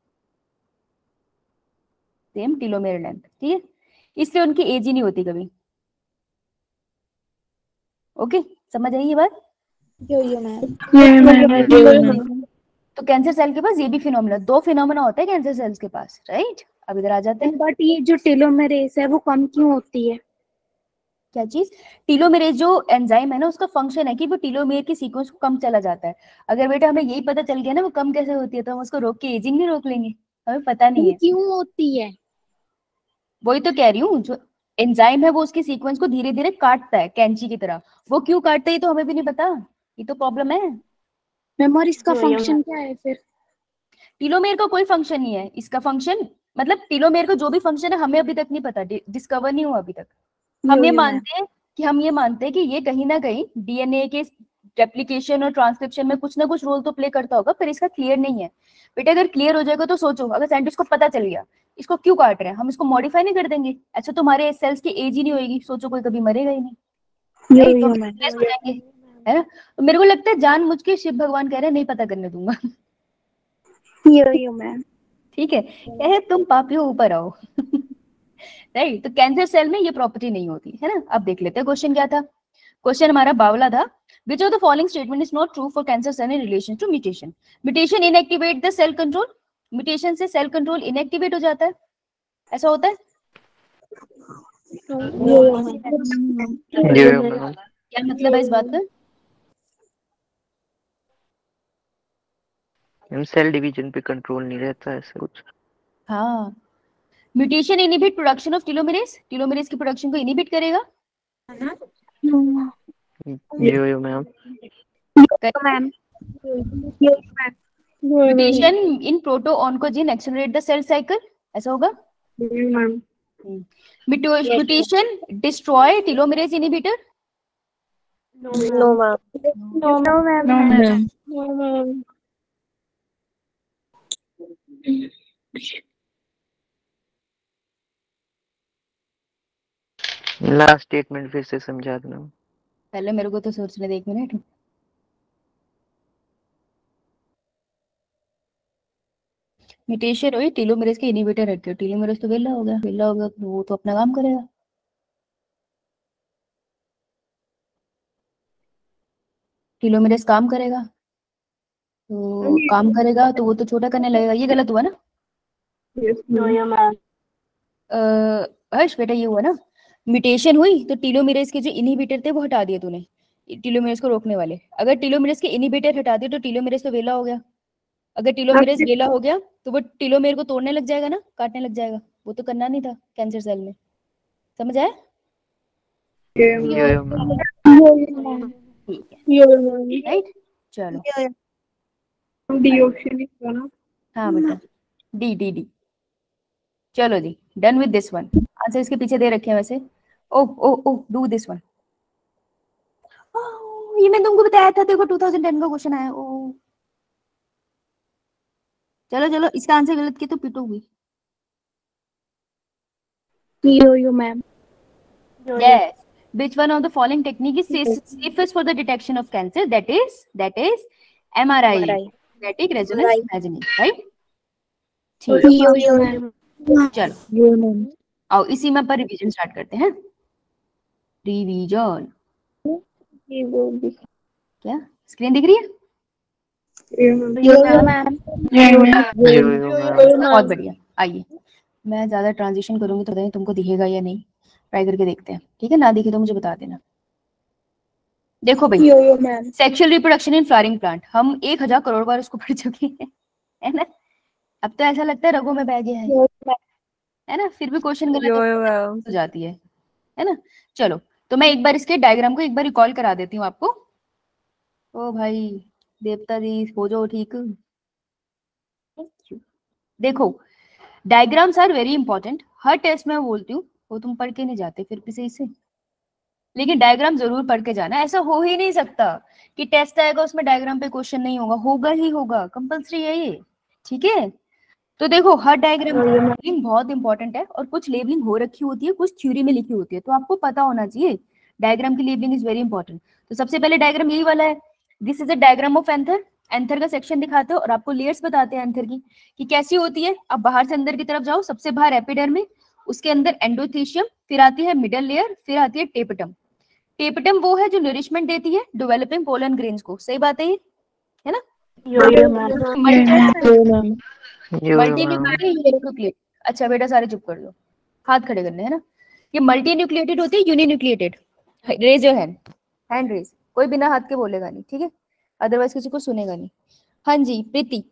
सेम टेलोमेयर लेंथ, ठीक है। इसलिए उनकी एज ही नहीं होती कभी। ओके, समझ आई ये बात? तो कैंसर सेल के पास ये भी फिनोमेना, दो फिनोमेना होता है कैंसर सेल्स के पास, राइट। अब इधर आ जाते हैं। बट ये जो टेलोमेरेज है वो कम क्यों होती है? क्या चीज? टेलोमेरेज जो एंजाइम है ना, उसका फंक्शन है कि वो टेलोमेयर की सीक्वेंस को कम चला जाता है। अगर बेटा हमें यही पता चल गया ना वो कम कैसे होती है, तो हम उसको रोक के एजिंग नहीं रोक लेंगे, हमें पता नहीं है। क्यों होती है? वही तो कह रही हूँ, जो एंजाइम है वो उसकी सीक्वेंस को धीरे धीरे काटता है कैंची की तरह। वो क्यों काटता है ये तो हमें भी नहीं पता, ये तो प्रॉब्लम है। मैम और इसका फंक्शन क्या है फिर? टेलोमेयर का कोई फंक्शन नहीं है, इसका फंक्शन, मतलब टेलोमेयर का जो भी फंक्शन है हमें अभी तक नहीं पता, डिस्कवर नहीं हुआ अभी तक। हम ये मानते हैं कि ये कहीं ना कहीं डीएनए के रेप्लिकेशन और ट्रांसक्रिप्शन में कुछ ना कुछ रोल तो प्ले करता होगा, पर इसका क्लियर नहीं है। बेटा अगर क्लियर हो जाएगा तो सोचो, अगर साइंटिस्ट को पता चल गया इसको क्यों काट रहे हैं, हम इसको मॉडिफाई नहीं कर देंगे? अच्छा, तुम्हारे सेल्स की एज ही नहीं होगी, सोचो कोई कभी मरेगा ही नहीं, right? तो हम useless हो जाएंगे, है ना। तो मेरे को लगता है जानबूझ के शिव भगवान कह रहे हैं नहीं पता करने दूंगा। मैम। ठीक है, कहे तुम पापियों ऊपर आओ। राइट। तो कैंसर सेल में ये प्रॉपर्टी नहीं होती है ना। अब देख लेते हैं क्वेश्चन क्या था। क्वेश्चन हमारा बावला था, which of the following statement is not true for cancer cell in relation to mutation? Mutation inactivate the cell control, mutation से सेल कंट्रोल इनएक्टिवेट हो जाता है, ऐसा होता है? क्या मतलब है इस बात का? मैम सेल डिवीजन पे कंट्रोल नहीं रहता ऐसा कुछ। हाँ, mutation inhibit production of telomerase, telomerase की प्रोडक्शन को इनहिबिट करेगा। Yo ma'am. Ma'am mutation in proto oncogene accelerate the cell cycle, ऐसा होगा। Ma'am mutation destroy telomerase inhibitor. No ma'am no ma'am last statement फिर से समझा देना। पहले मेरे को तो सोचने दे 1 मिनट। म्यूटेशन हुई, टीलोमेरेज के इनहिबिटर रखे हो, टीलोमेरेज तो वेला हो गया, वेला हो गया तो वो तो अपना काम करेगा। टीलोमेरेज काम करेगा, तो काम करेगा तो वो तो छोटा करने लगेगा। ये गलत हुआ ना। हर्ष बेटा ये हुआ ना, म्यूटेशन हुई तो टीलोमेरेज के जो इनहिबिटर थे वो हटा दिए तूने, टीलोमेरेज को रोकने वाले। अगर टीलोमेरेज के इनहिबिटर हटा दिए तो टीलोमेरेज तो वेला हो गया। अगर टीलोमेरेज वेला हो गया तो वो टीलोमेर को तोड़ने लग जाएगा ना, काटने लग जाएगा। वो तो करना नहीं था कैंसर सेल में, समझ आया। Yo ma'am. ठीक है, राइट। चलो डीऑक्सी लिखा ना। हाँ बेटा, डी डी डी। चलो जी, done with this one. Answer इसके पीछे दे रखे हैं वैसे। Oh oh oh do this one. ये मैंने तुमको बताया था, देखो 2010 का क्वेश्चन आया। ओ चलो चलो, इसका आंसर गलत किया तो पिटोगी। Yo ma'am Yes. Which one of the following technique is safest for the detection of cancer? That is MRI, magnetic resonance imaging, right? ठीक है, चलो आओ इसी में पर रिवीजन स्टार्ट करते हैं। रिवीजन क्या स्क्रीन दिख रही है? Yo ma'am. बहुत बढ़िया। आइए, मैं ज्यादा ट्रांजिशन करूंगी तो तुमको दिखेगा या नहीं, ट्राई करके देखते हैं। ठीक है, ना दिखे तो मुझे बता देना। देखो भाई, sexual reproduction in flowering plant, हम 1000 करोड़ बार उसको पढ़ चुके हैं, है ना। अब तो ऐसा लगता है रगों में बह गया है ना। फिर भी क्वेश्चन गलत हो जाती है ना। चलो तो मैं एक बार इसके डायग्राम को एक बार रिकॉल करा देती हूँ आपको। ओ भाई देवता जी हो जाओ ठीक। देखो डायग्राम्स आर वेरी इंपॉर्टेंट, हर टेस्ट में मैं बोलती हूँ, वो तुम पढ़ के नहीं जाते फिर भी सही से, लेकिन डायग्राम जरूर पढ़ के जाना। ऐसा हो ही नहीं सकता कि टेस्ट आएगा उसमें डायग्राम पे क्वेश्चन नहीं होगा, होगा ही होगा, कंपलसरी है ये। ठीक है, तो देखो हर डायग्राम लेबलिंग बहुत इंपॉर्टेंट है, और कुछ लेबलिंग हो रखी होती है, कुछ थ्योरी में लिखी होती है, तो आपको पता होना चाहिए डायग्राम की लेबलिंग इज वेरी इंपॉर्टेंट। तो सबसे पहले डायग्राम यही वाला है, this is a diagram of anther. Anther का सेक्शन दिखाते हो और आपको लेयर्स बताते हैं एंथर की कि कैसी होती है। अब बाहर से अंदर की तरफ जाओ, सबसे बाहर एपिडर्मिस, उसके अंदर एंडोथीशियम, फिर आती है मिडल लेयर, फिर आती है टेपटम। टेपटम वो है जो नरिशमेंट देती है डेवलपिंग पोलन ग्रेन्स को, सही बात है ये, है ना। Multinucleated. अच्छा बेटा सारे चुप कर दो, हाथ खड़े करने, है ना। ये मल्टी न्यूक्लिएटेड होती है uninucleated. Raise your hand, hand raise, कोई बिना हाथ के बोलेगा नहीं, ठीक है, अदरवाइज किसी को सुनेगा नहीं। हाँ जी Preeti.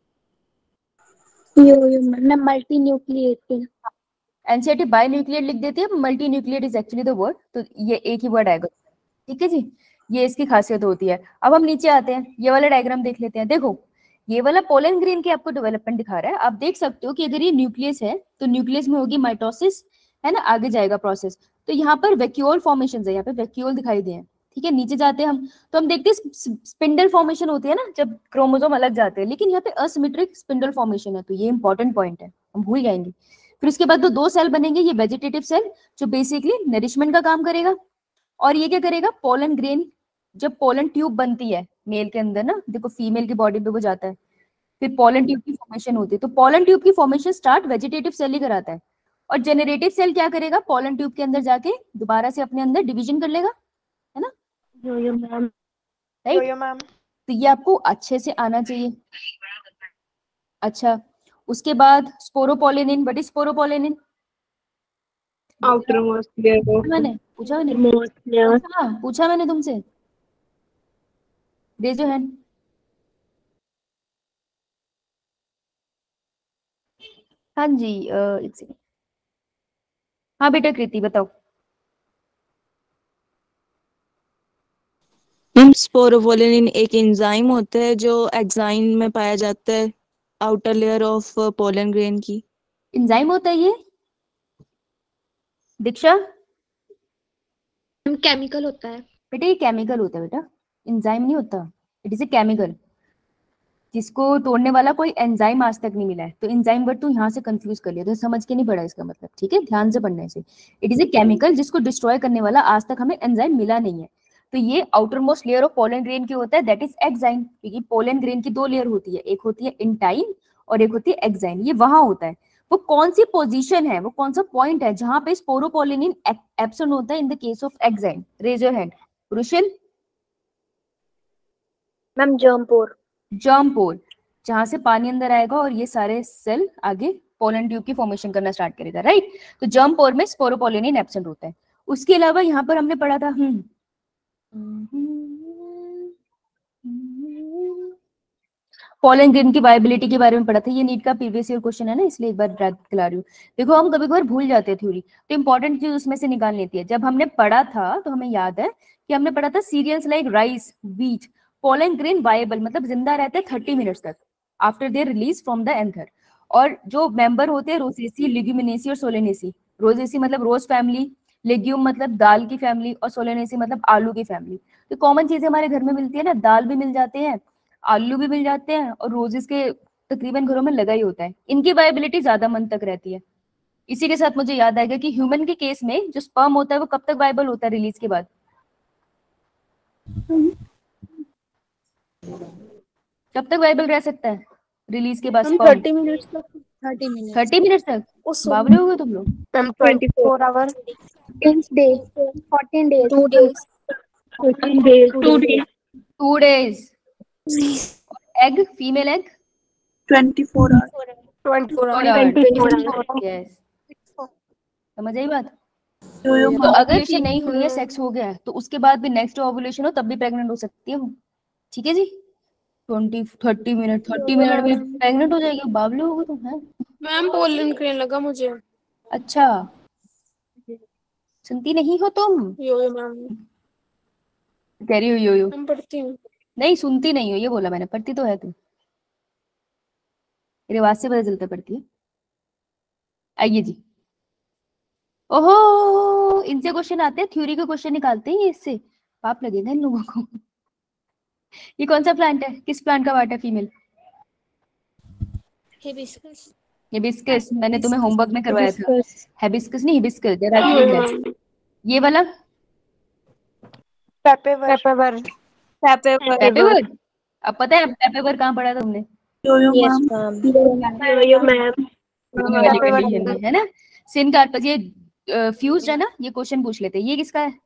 Multinucleated. NCERT binucleate लिख देती है, multinucleate is actually the word, तो ये एक ही वर्ड आएगा। ठीक है जी, ये इसकी खासियत होती है। अब हम नीचे आते हैं, ये वाला डायग्राम देख लेते हैं। देखो ये वाला पोलन ग्रेन की आपको डेवलपमेंट दिखा रहा है। आप देख सकते हो कि अगर ये न्यूक्लियस है तो न्यूक्लियस में होगी माइटोसिस, है ना, आगे जाएगा प्रोसेस। तो यहाँ पर वैक्यूल फॉर्मेशन है, यहाँ पे वैक्यूल दिखाई दिए हैं। ठीक है, नीचे जाते हैं हम तो हम देखते हैं स्पिंडल फॉर्मेशन होती है ना, जब क्रोमोसोम अलग जाते हैं, लेकिन यहाँ पे असिमेट्रिक स्पिंडल फॉर्मेशन है, तो ये इंपॉर्टेंट पॉइंट है, हम भूल जाएंगे। फिर उसके बाद दो सेल बनेंगे, ये वेजिटेटिव सेल जो बेसिकली नरिशमेंट का काम करेगा, और ये क्या करेगा, पोलन ग्रेन। जब पोलन ट्यूब बनती है मेल के अंदर ना, देखो फीमेल की बॉडी पे वो जाता है, फिर पोलन ट्यूब की फॉर्मेशन होती है। तो पोलन ट्यूब की फॉर्मेशन स्टार्ट वेजिटेटिव सेल ही कराता है, और जेनरेटिव सेल क्या करेगा, पोलन ट्यूब के अंदर जाके दोबारा से अपने अंदर डिवीजन कर लेगा, है ना। राइट, तो ये आपको अच्छे से आना चाहिए। अच्छा, उसके बाद sporopollenin, what is sporopollenin? Outermost layer. मैंने पूछा मैंने तुमसे, रेज योर हैंड। हाँ जी, एक सेकंड। हाँ बेटा कृति बताओ। मैम स्पोरोपोलिन एक एंजाइम होता है जो एग्जाइम में पाया जाता है, outer layer of pollen grain की। एंजाइम होता है ये? दीक्षा केमिकल होता है। बेटा ये केमिकल होता है बेटा, एंजाइम नहीं होता। इट इज ए केमिकल जिसको तोड़ने वाला कोई एंजाइम आज तक नहीं मिला है। तो एंजाइम वर्ड तू यहाँ से कंफ्यूज कर लिया, तो समझ के नहीं पढ़ा इसका मतलब, ठीक है, ध्यान से पढ़ने से। इट इज ए केमिकल जिसको डिस्ट्रॉय करने वाला आज तक हमें एंजाइम मिला नहीं है। तो ये outermost layer of pollen grain की होता है, दैट इज एक्साइन। क्योंकि पोलन ग्रेन की दो लेयर होती है, एक होती है इंटाइन और एक होती है एक्साइन। ये वहां होता है। वो कौन सी पोजीशन है, वो कौन सा पॉइंट है जहां पे स्पोरोपोलिनिन एब्सेंट होता है in the case of exine? Raise your hand. Rushil? Ma'am germ pore. Germ pore, जहां से पानी अंदर आएगा और ये सारे सेल आगे पोलन ट्यूब की फॉर्मेशन करना स्टार्ट करेगा, राइट। तो जर्म पोर में स्पोरोपोलिनिन एब्सेंट होता है। उसके अलावा यहाँ पर हमने पढ़ा था पोलन ग्रेन की वायबिलिटी के बारे में पढ़ा था। ये नीट का प्रीवियस ईयर क्वेश्चन है ना, इसलिए एक बार ड्रैग दिला रही हूँ। देखो हम कभी कभार भूल जाते हैं थ्योरी, तो इंपॉर्टेंट चीज उसमें से निकाल लेती है। जब हमने पढ़ा था तो हमें याद है कि हमने पढ़ा था cereals like rice, wheat, pollen grain viable मतलब जिंदा रहते हैं 30 मिनट्स तक after their release from the anther. और जो मेंबर होते हैं रोसेसी, लिग्यूमिनेसी और सोलेनेसी। रोजेसी मतलब रोज फैमिली, लेग्यूम मतलब दाल की फैमिली और सोलेनेसी मतलब आलू की फैमिली। तो कॉमन चीजें हमारे घर में मिलती है ना, दाल भी मिल जाते हैं, आलू भी मिल जाते हैं और रोजेस के तकरीबन घरों में लगा ही होता है। इनकी वायबिलिटी ज्यादा मंथ तक रहती है। इसी के साथ मुझे याद आएगा कि ह्यूमन के केस में जो स्पर्म होता है वो कब तक वायबल होता है रिलीज के बाद? कब तक वायबल रह सकता है रिलीज के बाद हम स्पर्म? 30 मिनट्स तक। 30 मिनट्स तक बावले हो गए तुम लोग। Ma'am 24 4 hour 6 days 14 days 2 days 14 days 2 days 2 days। Egg, female egg 24 hours 24 hours yes, समझ आई बात? yo तो अगर ओव्यूलेशन नहीं हुई है, सेक्स हो गया है, तो उसके बाद भी नेक्स्ट ओव्यूलेशन हो तब भी प्रेग्नेंट हो सकती है वो, ठीक है जी। 30 मिनट में प्रेग्नेंट हो जाएगी, बावले हो गए तुम हैं। मैम पोलन ग्रेन लगा मुझे। अच्छा, सुनती नहीं हो तुम? यो मैम कह रही हो यो हम पढ़ती हूँ। नहीं, सुनती नहीं हो ये बोला मैंने, पढ़ती तो है तुम, मेरी आवाज से पता चलता पढ़ती है। आइए जी। ओहो, इनसे क्वेश्चन आते हैं, थ्योरी के क्वेश्चन निकालते हैं ये इससे, पाप लगेगा इन लोगों को। ये कौन सा प्लांट है, किस प्लांट का पार्ट है फीमेल? हिबिस्कस। हिबिस्कस, मैंने तुम्हें होमवर्क में करवाया था। हिबिस्कस नहीं, हिबिस्कस जरा। ये वाला पेपर पेपेवर। अब पता है पेपेवर कहाँ पढ़ा था तुमने? Yes ma'am yo ma'am condition में है ना। सिन कार्पस, ये फ्यूज्ड है ना, ये क्वेश्चन पूछ लेते हैं। ये किसका है?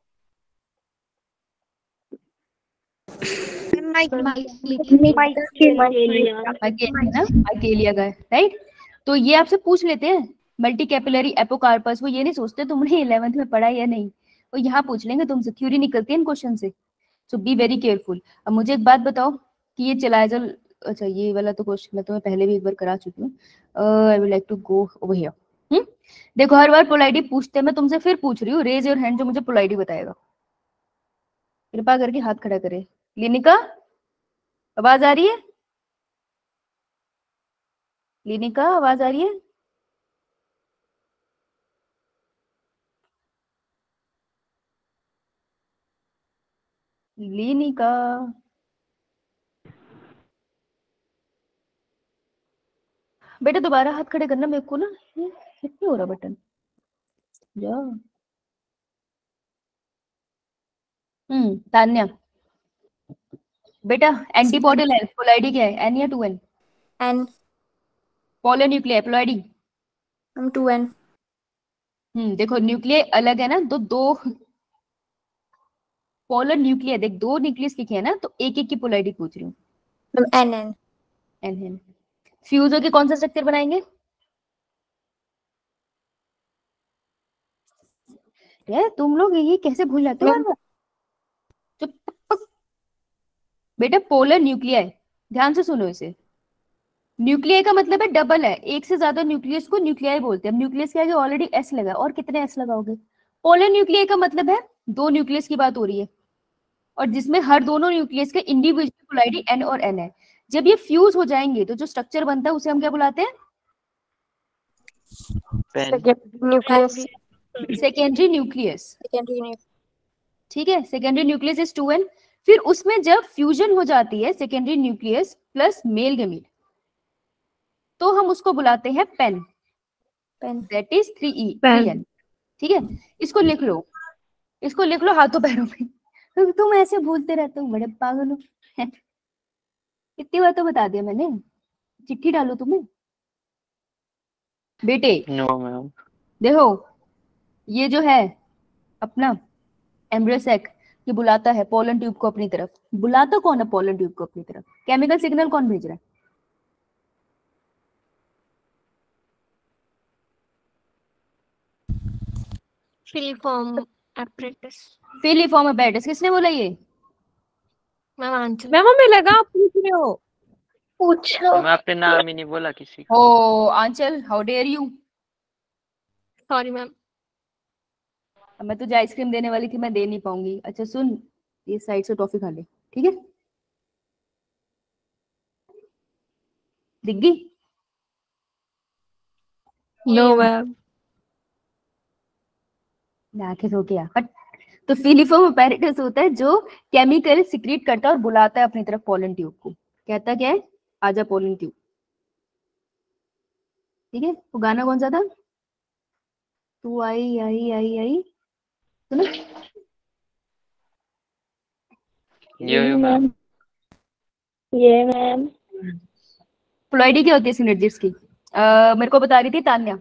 माइकेलिया का है, राइट। तो ये आपसे पूछ लेते हैं मल्टी कैपिलरी एपोकार्पस, वो ये नहीं सोचते तुमने 11th में पढ़ा या नहीं, वो यहाँ पूछ लेंगे तुमसे, थ्योरी निकलती है इन क्वेश्चन से। So be very careful. अब मुझे एक बात बताओ कि ये चलाइजल, अच्छा ये वाला तो क्वेश्चन मैं तुम्हें पहले भी एक बार करा चुकी हूँ। I would like to go over here. देखो हर बार पोलाइटी पूछते हैं, मैं तुमसे फिर पूछ रही हूँ, रेज योर हैंड जो मुझे पोलाइटी बताएगा। कृपा करके हाथ खड़ा करे। लिनिका आवाज आ रही है? लिनिका आवाज आ रही है? लिनिका बेटा दोबारा हाथ खड़े करना, मेरे को ना हिट नहीं हो रहा बटन। जा तान्या बेटा, एंटीपोडल है, पोलाइडी क्या है, एन या 2n? एन। Polynuclear ploidy. हम 2n। देखो न्यूक्लियर अलग है ना, तो दो पोलर न्यूक्लियर, देख दो न्यूक्लियस लिखे हैं ना, तो एक एक की पोलाइटी पूछ रही हूँ। हम एन एन एन फ्यूज होके कौन सा स्ट्रक्चर बनाएंगे? यार तुम लोग ये कैसे भूल जाते हो बार बार? चुप। बेटा पोलर न्यूक्लियर, ध्यान से सुनो इसे। न्यूक्लियाई का मतलब है डबल है, एक से ज्यादा न्यूक्लियस को न्यूक्लियाई बोलते हैं। न्यूक्लियस के आगे ऑलरेडी एस लगा है, और कितने एस लगाओगे? पोलर न्यूक्लियाई का मतलब है दो न्यूक्लियस की बात हो रही है, और जिसमें हर दोनों न्यूक्लियस के इंडिविजुअल पोलैरिटी एन और एन है। जब ये फ्यूज हो जाएंगे तो जो स्ट्रक्चर बनता है उसे हम क्या बुलाते हैं? Nucleus. Secondary nucleus. Secondary nucleus. ठीक है, सेकेंडरी न्यूक्लियस इज 2n। फिर उसमें जब फ्यूजन हो जाती है secondary nucleus plus male gamete, तो हम उसको बुलाते हैं pen, Pen. That is 3e Pen. 3n। ठीक है, इसको लिख लो, इसको लिख लो हाथों पैरों में। तो तुम ऐसे भूलते रहते हो, बड़े पागल हो। कितनी बार तो बता दिया मैंने, चिट्ठी डालो तुम्हें बेटे। No ma'am. देखो ये जो है अपना एम्ब्रोसेक, ये बुलाता है पोलन ट्यूब को अपनी तरफ। बुलाता कौन है पोलन ट्यूब को अपनी तरफ? केमिकल सिग्नल कौन भेज रहा है? Filiform apparatus। Filiform apparatus। किसने बोला ये? Ma'am answer. मैम हमें लगा आप पूछ रहे हो। पूछो। मैं आपने नाम ही नहीं बोला किसी का। Oh Anchal, how dare you. Sorry ma'am. मैं तुझे आइसक्रीम देने वाली थी, मैं दे नहीं पाऊंगी। अच्छा सुन, ये साइड से टॉफी खा ले, ठीक है? दिख गई? No ma'am. आंखें धो के आ, हट। तो फिलिफॉर्म apparatus होता है जो केमिकल सिक्रीट करता है और बुलाता है अपनी तरफ पोलन ट्यूब को। कहता क्या है? आजा पोलन ट्यूब। ठीक है, वो गाना कौन सा था? तू आई आई आई आई, सुना? Yo ma'am. ये मैम। पोलैरिटी क्या होती है सिनर्जिस्ट की? मेरे को बता रही थी Tanya,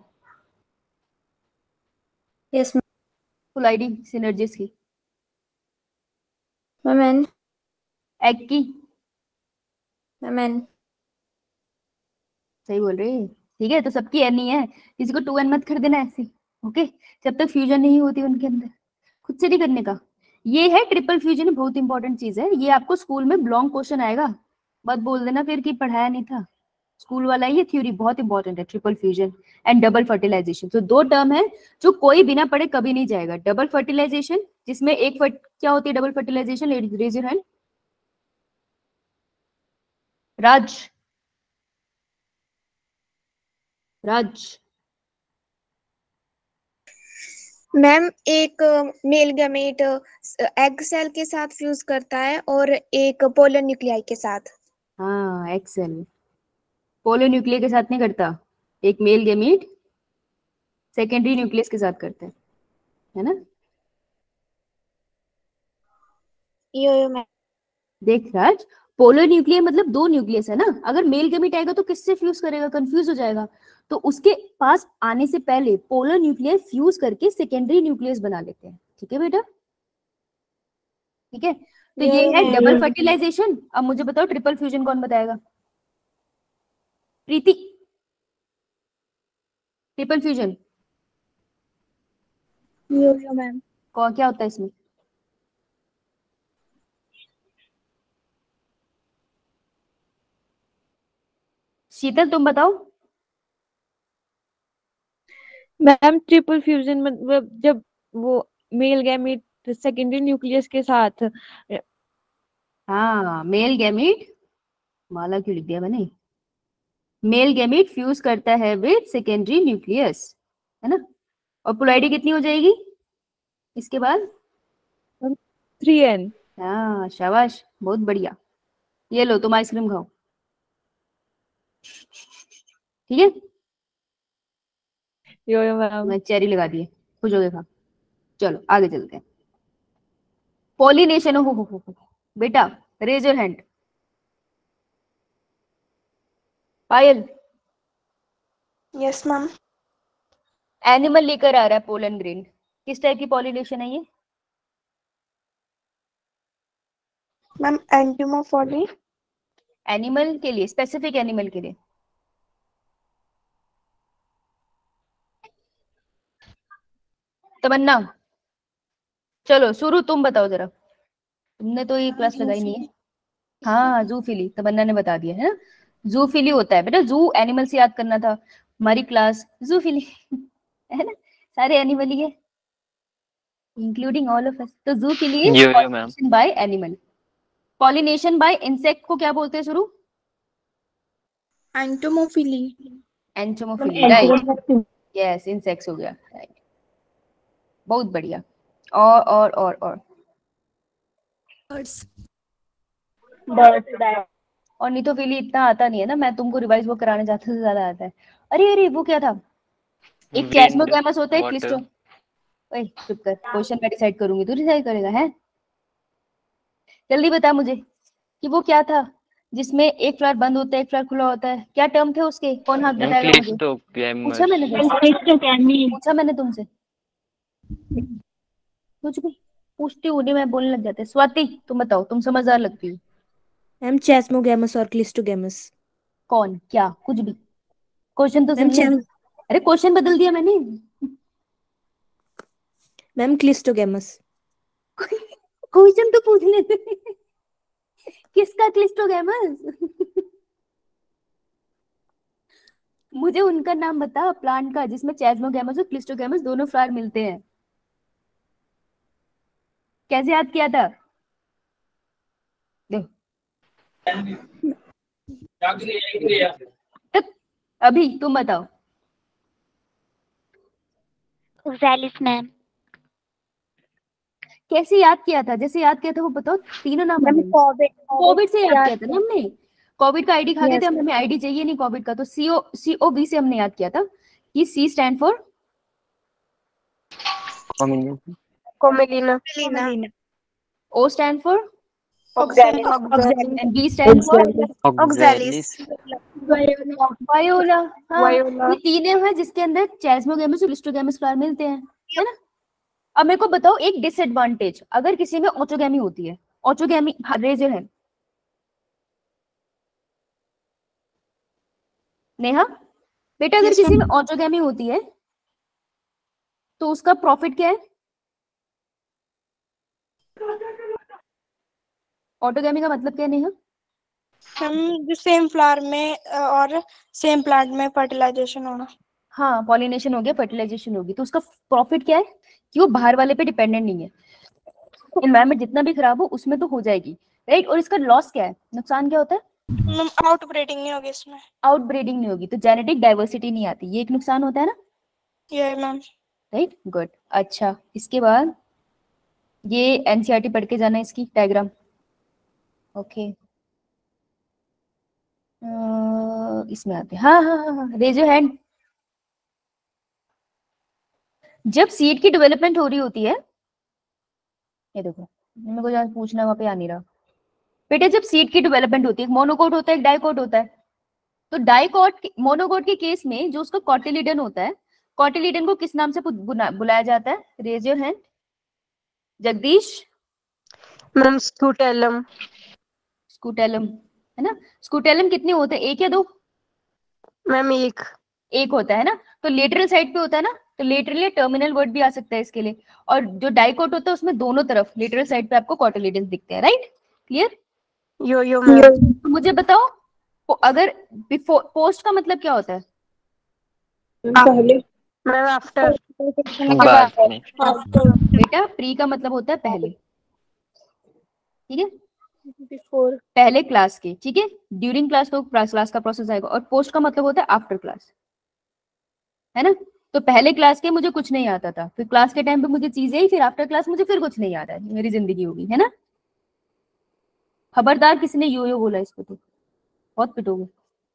Yes, ma'am. Polarity synergist की। Ma'am, N. एग की? Ma'am, N. सही बोल रही। ठीक है, तो सबकी एन ही है, किसी को 2n मत कर देना ऐसे। ओके, जब तक फ्यूजन नहीं होती उनके अंदर, खुद से नहीं करने का। ये है ट्रिपल फ्यूजन, बहुत इंपॉर्टेंट चीज है ये। आपको स्कूल में लॉन्ग क्वेश्चन आएगा, मत बोल देना फिर कि पढ़ाया नहीं था। स्कूल वाला ये थ्योरी बहुत इंपॉर्टेंट है, triple fusion and double fertilisation. तो दो टर्म है जो कोई बिना पढ़े कभी नहीं जाएगा। डबल फर्टिलाइजेशन, जिसमें क्या होती है double fertilisation? Raise your hand. Raj, Raj. Ma'am एक मेल गैमेट एग सेल के साथ फ्यूज करता है और एक पोलर न्यूक्लियाई के साथ। हाँ एक्सेल पोलो न्यूक्लियर के साथ नहीं करता, एक मेल गैमीट सेकेंडरी न्यूक्लियस के साथ करता है ना? Yo ma'am. देख राज, पोलर न्यूक्लियर मतलब दो न्यूक्लियस है ना। अगर मेल गैमीट आएगा तो किससे फ्यूज करेगा? कंफ्यूज हो जाएगा। तो उसके पास आने से पहले पोलर न्यूक्लियर फ्यूज करके सेकेंडरी न्यूक्लियस बना लेते हैं। ठीक है बेटा? ठीक है, तो ये है डबल फर्टिलाइजेशन। अब मुझे बताओ ट्रिपल फ्यूजन कौन बताएगा? Preeti, triple fusion yo ma'am. क्या होता है इसमें? शीतल तुम बताओ। मैम ट्रिपल फ्यूजन मतलब जब वो मेल गैमीट सेकेंडरी न्यूक्लियस के साथ। हाँ मेल गैमीट, माला क्यों लिख दिया मैंने? मेल गैमीट फ्यूज करता है विद सेकेंडरी न्यूक्लियस, है ना? और पोलैरिटी कितनी हो जाएगी इसके बाद? 3n। हाँ शाबाश, बहुत बढ़िया। ये लो तुम आइसक्रीम खाओ, ठीक है? Yo ma'am. मैं चेरी लगा दिए, खुश हो गए खा। चलो आगे चलते हैं। पॉलिनेशन, हो बेटा, raise your hand. Payal, yes ma'am. Animal लेकर आ रहा है पोलन ग्रेन, किस टाइप की पॉलिनेशन है ये? मैम एंटिमोफोली। एनिमल के लिए, स्पेसिफिक एनिमल के लिए। तमन्ना, चलो शुरू, तुम बताओ जरा, तुमने तो ये क्लास लगाई नहीं है। हाँ जूफिली, तमन्ना ने बता दिया है ना। जूफिली होता है बेटा, जू एनिमल से याद करना था, हमारी क्लास जूफिली है ना, सारे एनिमल ही है, इंक्लूडिंग ऑल ऑफ अस। तो zoophily is yo ma'am. Pollination by animal. Pollination by insect को क्या बोलते हैं शुरू? Entomophily. Entomophily, right, yes, insects हो गया, राइट, बहुत बढ़िया। और ऑर्निथोफिली इतना आता नहीं है ना, मैं तुमको रिवाइज वो कराने जाता से ज्यादा आता है। अरे अरे वो क्या था, एक Wind, चेस्मोगैमस होता है, एक water. क्लिस्टो, ओए चुप कर, क्वेश्चन मैं डिसाइड करूंगी, तू डिसाइड करेगा है? जल्दी बता मुझे कि वो क्या था जिसमें एक फ्लावर बंद होता है एक फ्लावर खुला होता है, क्या टर्म थे उसके, कौन हाथ बताएगा मुझे? Clistogamous. पूछा मैंने तुमसे कुछ भी पूछती हूँ नहीं, मैं बोलने लग जाते। स्वाति तुम बताओ, तुम समझदार लगती हो। मैम चेस्मोगैमस और क्लिस्टोगैमस। कौन क्या कुछ भी, क्वेश्चन तो मैम सुन ले। अरे क्वेश्चन बदल दिया मैंने। Ma'am cleistogamous. क्वेश्चन तो पूछ लेते किसका क्लिस्टोगैमस मुझे उनका नाम बता प्लांट का जिसमें चेस्मोगैमस और क्लिस्टोगैमस दोनों फ्लावर मिलते हैं। कैसे याद किया था? देख अभी तुम बताओ। Oxalis ma'am. कैसे याद किया था? जैसे याद किया था वो बताओ, तीनों नाम बताओ। कोविड से याद किया था ना हमने, कोविड का आईडी खा गए थे हम, हमें आईडी चाहिए नहीं कोविड का, तो COV से हमने याद किया था कि C stand for commelina. O stand for oxalis. And B stand for Oxalis. Viola. हाँ, वायोला। ये तीनों हैं जिसके अंदर चेस्मोगैमस और क्लिस्टोगैमस फ्लावर मिलते हैं, है ना? अब मेरे को बताओ एक डिसएडवांटेज, अगर किसी में ऑटोगैमी होती है, autogamy raise your hand. Neha बेटा, अगर किसी में ऑटोगैमी होती है तो उसका प्रॉफिट क्या है? ऑटोगैमी का मतलब क्या है नेहा? हम जो सेम फ्लावर में और सेम प्लांट में फर्टिलाइजेशन होना। हाँ, पॉलिनेशन हो गया, फर्टिलाइजेशन होगी, तो उसका प्रॉफिट क्या है कि वो बाहर वाले पे डिपेंडेंट नहीं है, एनवायरमेंट जितना भी खराब हो उसमें तो हो जाएगी, राइट? और इसका लॉस क्या है, नुकसान क्या होता है? आउटब्रीडिंग नहीं होगी इसमें। आउटब्रीडिंग नहीं होगी तो जेनेटिक डाइवर्सिटी नहीं आती, ये एक नुकसान होता है ना, ये मैम। Right, good. अच्छा, इसके बाद ये एनसीईआरटी पढ़ के जाना, इसकी डायग्राम, ओके। इसमें आते हैं, हाँ हाँ हाँ हाँ, रेज योर हैंड। जब सीड की डेवलपमेंट हो रही होती है, ये देखो मेरे को जहाँ पूछना वहां पे आ नहीं रहा बेटे, जब सीड की डेवलपमेंट होती है, एक मोनोकोट होता है एक डाइकोट होता है, तो डाइकोट मोनोकोट के केस में जो उसका कॉटिलिडन होता है, कॉटिलिडन को किस नाम से बुलाया जाता है? Raise your hand. Jagdish. Ma'am scutellum. Scutellum, है ना? स्कूटेलम कितने होते हैं, एक या दो? मैम एक होता है ना, तो लेटरल साइड पे होता है ना, तो लेटरल या टर्मिनल वर्ड भी आ सकता है इसके लिए। और जो डाइकोट होता है उसमें दोनों तरफ लेटरल साइड पे आपको कॉटिलिडन दिखते हैं, राइट? क्लियर? यो मैम। तो मुझे बताओ, अगर बिफोर, पोस्ट का मतलब क्या होता है? पहले। Ma'am after. बाद में. बेटा प्री का मतलब होता है पहले, ठीक है? बिफोर। पहले क्लास के, ठीक है? ड्यूरिंग क्लास तो क्लास का प्रोसेस आएगा, और पोस्ट का मतलब होता है आफ्टर क्लास, है ना? तो पहले क्लास के मुझे कुछ नहीं आता था, फिर क्लास के टाइम पे मुझे चीजें आई, फिर आफ्टर क्लास मुझे फिर कुछ नहीं आता है, मेरी जिंदगी होगी, है ना? खबरदार किसी ने यो बोला इसको तो बहुत पिटोगे।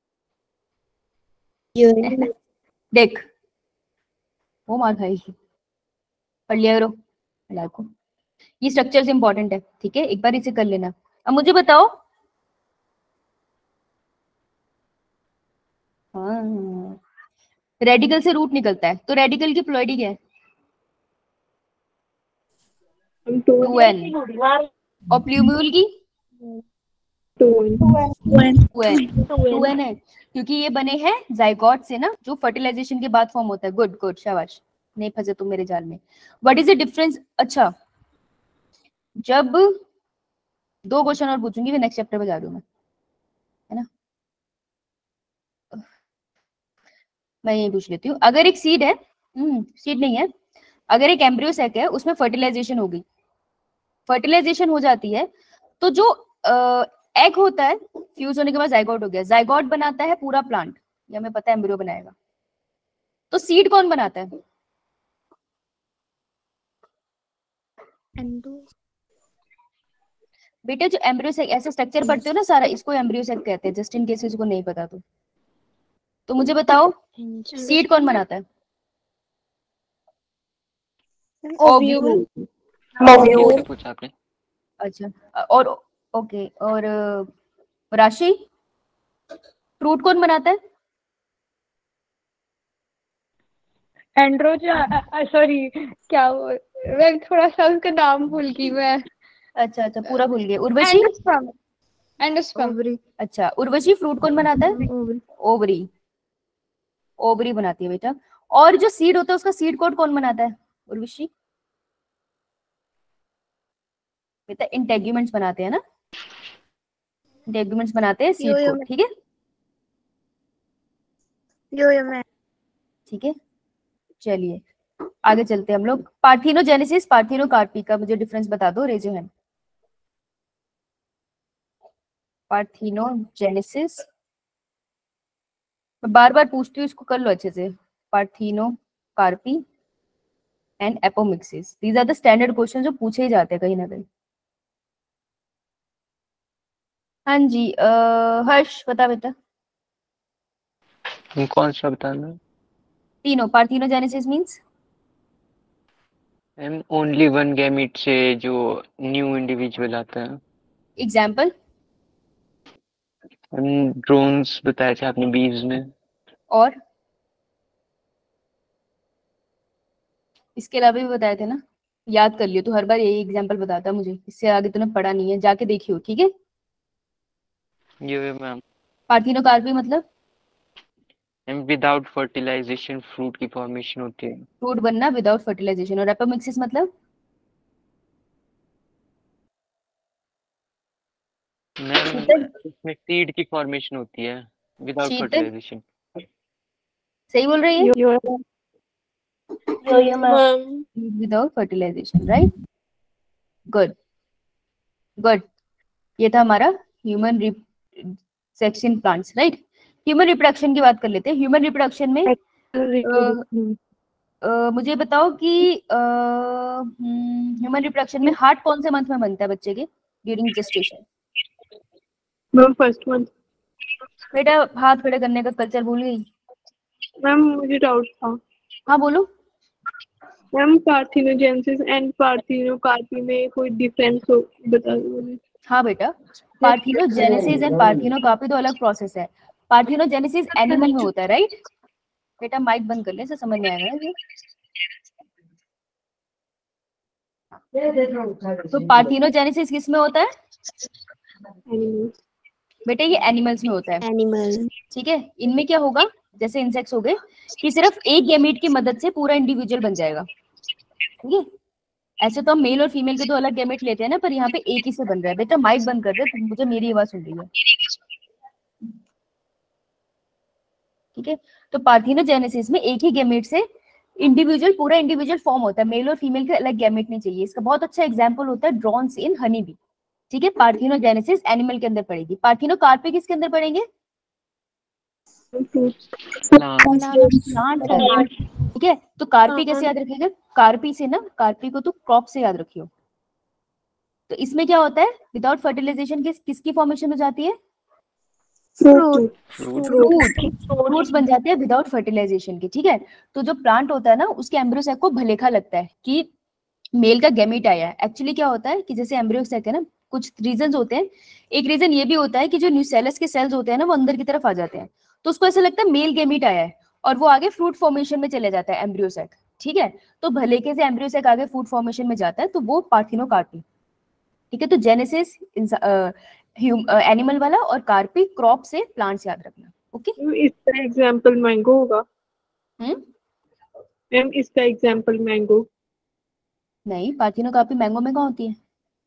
देख वो मार खाएगी, पढ़ लिया करो को, ये स्ट्रक्चर से इंपॉर्टेंट है, ठीक है? एक बार इसे कर लेना। अब मुझे बताओ, हाँ, रेडिकल से रूट निकलता है, तो रेडिकल की प्लॉइडी क्या है? 2n। और प्लूम्यूल की 2n है, क्योंकि ये बने हैं जाइगोट से ना, जो फर्टिलाइजेशन के बाद फॉर्म होता है। गुड गुड, शाबाश, नहीं फंसे तुम मेरे जाल में। What is the difference? अच्छा, जब 2 क्वेश्चन और पूछूंगी, फिर नेक्स्ट चैप्टर पे जा रही हूँ मैं, है ना? मैं यही पूछ लेती हूँ। अगर एक सीड है, सीड नहीं है, अगर एक एम्ब्रियो सैक है उसमें फर्टिलाइजेशन हो गई, फर्टिलाइजेशन हो जाती है, तो जो एग होता है फ्यूज होने के बाद जाइगोट हो गया, जाइगोट बनाता है पूरा प्लांट, ये हमें पता है एम्ब्रियो बनाएगा। तो सीड कौन बनाता है? बेटा जो एम्ब्रियो सैक ऐसे स्ट्रक्चर पढ़ते हो ना सारा, इसको एम्ब्रियो सैक कहते हैं, जस्ट इन केस इसको नहीं पता तो मुझे बताओ सीड कौन बनाता है? ओव्यूल। किससे पूछा आपने? अच्छा, और ओके, और राशि फ्रूट कौन बनाता है? एंड्रोजन, सॉरी क्या मैं थोड़ा सा उसका नाम भूल गई मैं। अच्छा, पूरा भूल गए। उर्वशी? एंडोस्पर्म। अच्छा, उर्वशी फ्रूट कौन बनाता है? ओवरी, ओवरी बनाती है बेटा। और जो सीड होता है उसका सीड कोड कौन बनाता है उर्वशी? बेटा इंटेग्यूमेंट्स बनाते हैं ना, इंटेग्यूमेंट्स बनाते हैं सीड कोड, ठीक है? मैं ठीक है, चलिए आगे चलते हैं हम लोग। पार्थिनोजेनेसिस, पार्थिनोकार्पी का मुझे डिफरेंस बता दो, रेज योर हैंड। पार्थिनोजेनेसिस, मैं बार बार पूछती हूँ, इसको कर लो अच्छे से। Parthenocarpy and apomixis, these are the standard question जो पूछे ही जाते हैं कहीं ना कहीं। हाँ जी, हर्ष बता बेटा। कौन सा बताना? तीनों। Parthenogenesis means only one gamete से जो न्यू इंडिविजुअल आता है। एग्जाम्पल? ड्रोन्स बताया था आपने बीव्स में। और इसके अलावा भी बताए थे ना, याद कर लियो, तू हर बार यही एग्जाम्पल बताता है मुझे, इससे आगे तूने पढ़ा नहीं है, जाके देखियो, ठीक है? ये मैम। पार्थिनोकार्पी मतलब विदाउट फर्टिलाइजेशन फ्रूट की फॉर्मेशन होती है। फ्रूट बनना विदाउट फर्टिलाइजेशन। और एपोमिक्सिस मतलब मैम इसमें सीड की फॉर्मेशन होती है विदाउट शीतल, फर्टिलाइजेशन। सही बोल रही है? Ma'am without fertilization, right? Good good. ये था हमारा human reproduction plants, right? Human reproduction की बात कर लेते हैं। ह्यूमन रिप्रोडक्शन में मुझे बताओ कि ह्यूमन रिप्रोडक्शन में हार्ट कौन से मंथ में बनता है बच्चे के during gestation? Ma'am first month. बेटा हाथ खड़े करने का कल्चर भूल गई? मैम मुझे डाउट था। हाँ बोलो। मैम पार्थिनोजेनेसिस एंड पार्थिनोकार्पी में कोई डिफरेंस हो बता दो मुझे। हाँ बेटा, पार्थिनोजेनेसिस एंड पार्थिनोकार्पी तो अलग प्रोसेस है। पार्थिनोजेनेसिस एनिमल में होता है, राइट? बेटा माइक बंद कर ले, से समझ में आएगा ना। तो पार्थिनोजेनेसिस किस में होता है बेटा? ये एनिमल्स में होता है, एनिमल। ठीक है? इनमें क्या होगा, जैसे इंसेक्ट्स हो गए, कि सिर्फ एक गैमेट की मदद से पूरा इंडिविजुअल बन जाएगा, ठीक है? ऐसे तो हम मेल और फीमेल के दो अलग गैमेट लेते हैं ना, पर यहाँ पे एक ही से बन रहा है। बेटा माइक बंद कर दे, मुझे मेरी आवाज सुन रही है, ठीक है? तो पार्थिनोजेनेसिस में एक ही गैमेट से इंडिविजुअल, पूरा इंडिविजुअल फॉर्म होता है, मेल और फीमेल के अलग गैमेट नहीं चाहिए। इसका बहुत अच्छा एग्जांपल होता है ड्रोन्स इन हनी बी, ठीक है? पार्थिनोजेनेसिस एनिमल के अंदर पड़ेगी। पार्थिनोकार्पी किसके अंदर पड़ेंगे? प्लांट, ठीक है? तो कार्पी कैसे याद रखेगा? कार्पी से ना, कार्पी को तो क्रॉप से याद रखियो। तो इसमें क्या होता है, विदाउट फर्टिलाइजेशन किसकी फॉर्मेशन हो जाती है? फ्रूट्स बन जाते हैं विदाउट फर्टिलाइजेशन के, ठीक है? तो जो प्लांट होता है ना, उसके एम्ब्रियो सैक को भलेखा लगता है कि मेल का गैमेट आया है। एक्चुअली क्या होता है कि जैसे एम्ब्रियो सैक है ना, कुछ रीजंस होते हैं। एक रीजन ये भी होता है कि जो न्यूसेलस के सेल्स होते हैं ना, वो अंदर की तरफ आ जाते हैं, तो उसको ऐसा लगता है मेल गैमेट आया है, और वो आगे फ्रूट फॉर्मेशन में चले जाता है एम्ब्रियो सैक, ठीक है? तो भलेखे से एम्ब्रियो सैक आगे फ्रूट फॉर्मेशन में जाता है, तो वो पार्थिनोकार्पी, ठीक है? तो जेनेसिस एनिमल वाला और कार्पी क्रॉप से प्लांट्स याद रखना, ओके? इसका एग्जांपल मैंगो होगा। मैम इसका एग्जांपल मैंगो नहीं, पार्थिनोकार्पी मैंगो में कहाँ होती है?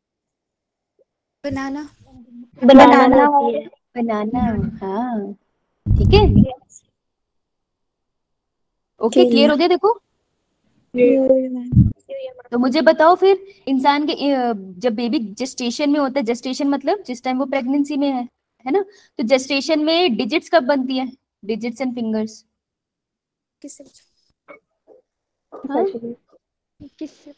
बनाना। बनाना, हाँ, ठीक है? ओके, क्लियर हो गया? देखो, ये तो मुझे बताओ फिर, इंसान के जब बेबी जेस्टेशन में होता है, जेस्टेशन मतलब जिस टाइम वो प्रेगनेंसी में है ना, तो जेस्टेशन में डिजिट्स कब बनती है? Digits and fingers. किससे? हाँ, किससे?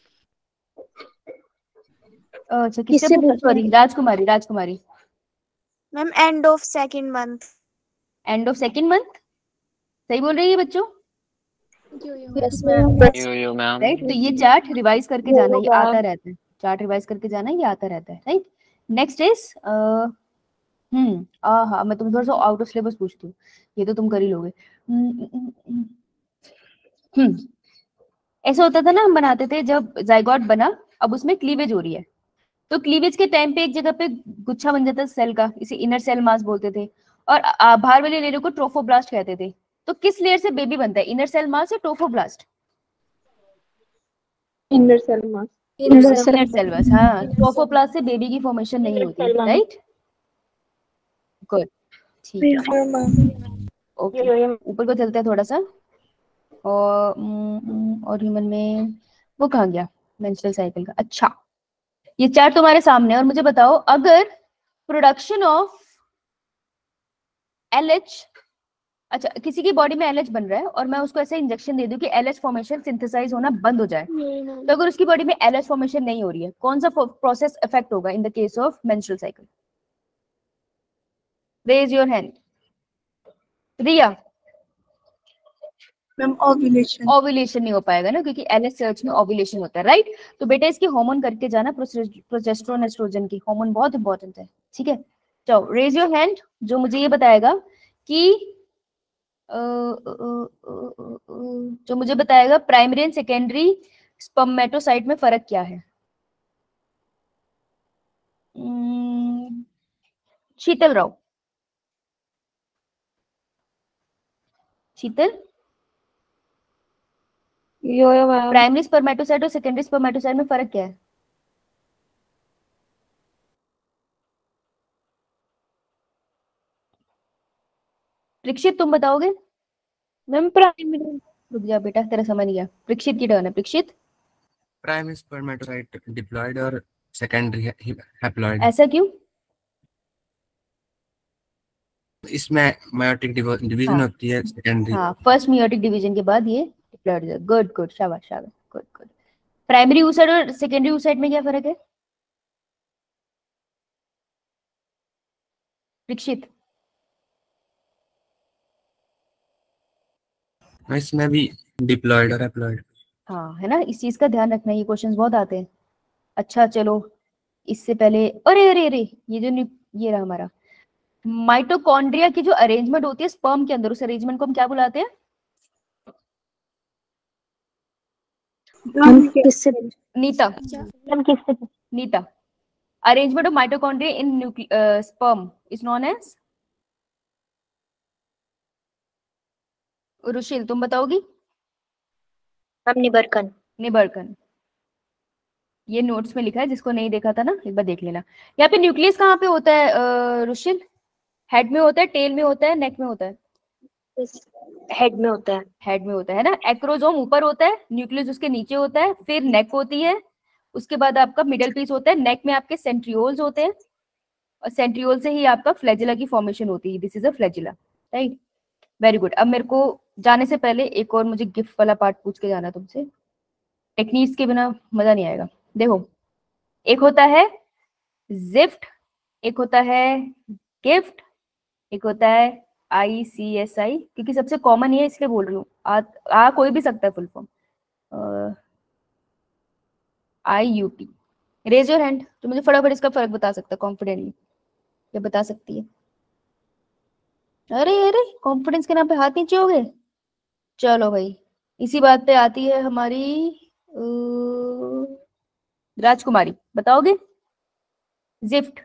अच्छा, किससे किससे पूछा? पूछा है? Sorry, Rajkumari. Ma'am end of second month. End of second month, सही बोल रही है बच्चों? Yes ma'am. Yo ma'am. Right, तो ये चार्ट रिवाइज करके जाना, ये आता रहता है, चार्ट रिवाइज करके जाना, ये आता रहता है, राइट। नेक्स्ट इज हाँ, मैं तुम थोड़ा सा आउट ऑफ सिलेबस पूछती हूँ, ये तो तुम कर ही लोगे। ऐसा होता था ना, हम बनाते थे जब जाइगोट बना, अब उसमें क्लीवेज हो रही है, तो क्लीवेज के टाइम पे एक जगह पे गुच्छा बन जाता है सेल का, इसे इनर सेल मास बोलते थे, और बाहर वाले लेयर को ट्रोफोब्लास्ट कहते थे। तो किस लेयर से बेबी बनता है, इनर सेल मास या trophoblast? Inner cell mass. Inner cell mass, हाँ, ट्रोफोब्लास्ट से बेबी की फॉर्मेशन नहीं होती, राइट। गुड, ठीक है, ओके, ऊपर को चलते हैं थोड़ा सा, और ह्यूमन में वो कहाँ गया, मेंस्ट्रुअल साइकिल का। अच्छा, ये चार्ट तुम्हारे सामने है, और मुझे बताओ, अगर प्रोडक्शन ऑफ LH, अच्छा, किसी की बॉडी में LH बन रहा है और मैं उसको ऐसे इंजेक्शन दे दूं कि LH फॉर्मेशन सिंथेसाइज होना बंद हो जाए, तो अगर उसकी बॉडी में LH फॉर्मेशन नहीं हो रही है, कौन सा प्रोसेस इफेक्ट होगा in the case of menstrual cycle? Raise your hand. Riya? Ma'am ovulation. Ovulation नहीं हो पाएगा ना, क्योंकि LH सर्च में ओव्यूलेशन होता है, राइट। तो बेटा इसकी हार्मोन करके जाना, प्रोजेस्टेरोन एस्ट्रोजन की हार्मोन बहुत इंपॉर्टेंट है, ठीक है। चलो, रेज योर हैंड जो मुझे ये बताएगा कि जो मुझे बताएगा प्राइमरी एंड सेकेंडरी स्पर्मेटोसाइट में फर्क क्या है। Sheetal Rao. Sheetal, yo ma'am. Primary spermatocyte और सेकेंडरी स्पर्मेटोसाइट में फर्क क्या है? परीक्षित, तुम बताओगे? Ma'am primary. रुक जा बेटा, तेरा समझ गया, परीक्षित की टर्न है। परीक्षित, प्राइमरी स्पर्मेटोसाइट डिप्लॉयड और सेकेंडरी हैप्लॉयड। ऐसा क्यों? इसमें मेयोटिक डिवीजन हाँ, होती है सेकेंडरी। हाँ, फर्स्ट मियोटिक डिवीजन के बाद ये डिप्लॉयड हो जाएगा। गुड गुड, शाबाश शाबाश, गुड गुड। प्राइमरी oocyte और सेकेंडरी oocyte में क्या फर्क है? परीक्षित, इसमें भी डिप्लॉयड और हैप्लॉयड। हाँ, है ना, इस चीज का ध्यान रखना, ये क्वेश्चंस बहुत आते हैं। अच्छा चलो, इससे पहले, अरे अरे अरे, ये जो ये रहा हमारा माइटोकॉन्ड्रिया की जो अरेंजमेंट होती है स्पर्म के अंदर, उस अरेंजमेंट को हम क्या बुलाते हैं? किससे? नीता। मैम किससे? Neeta, arrangement of mitochondria in sperm is known as? Rushil, तुम बताओगी? मैम निबरकन। निबर्कन, ये नोट्स में लिखा है, जिसको नहीं देखा था ना एक बार देख लेना। यहाँ पे न्यूक्लियस कहाँ पे होता है रुशिल? हेड में होता है, टेल में होता है, नेक में होता है? हेड में होता है। हेड में होता है ना। एक्रोजोम ऊपर होता है, न्यूक्लियस उसके नीचे होता है, फिर नेक होती है, उसके बाद आपका मिडल पीस होता है, नेक में आपके सेंट्रियोल्स होते हैं, और सेंट्रियोल से ही आपका फ्लैजिला की फॉर्मेशन होती है। This is a flagella, right, very good. अब मेरे को जाने से पहले एक और मुझे गिफ्ट वाला पार्ट पूछ के जाना तुमसे, टेक्निक्स के बिना मजा नहीं आएगा। देखो, एक होता है जिफ्ट, एक होता है गिफ्ट, एक होता है ICSI, क्योंकि सबसे कॉमन ये है इसलिए बोल रही हूँ, आ कोई भी सकता है full form. IUP, raise your hand तो मुझे फटाफट इसका फर्क बता सकता है कॉन्फिडेंटली, क्या बता सकती है? अरे अरे, कॉन्फिडेंस के नाम पे हाथ नीचे हो गए। चलो भाई, इसी बात पे आती है हमारी राजकुमारी, बताओगे? ZIFT,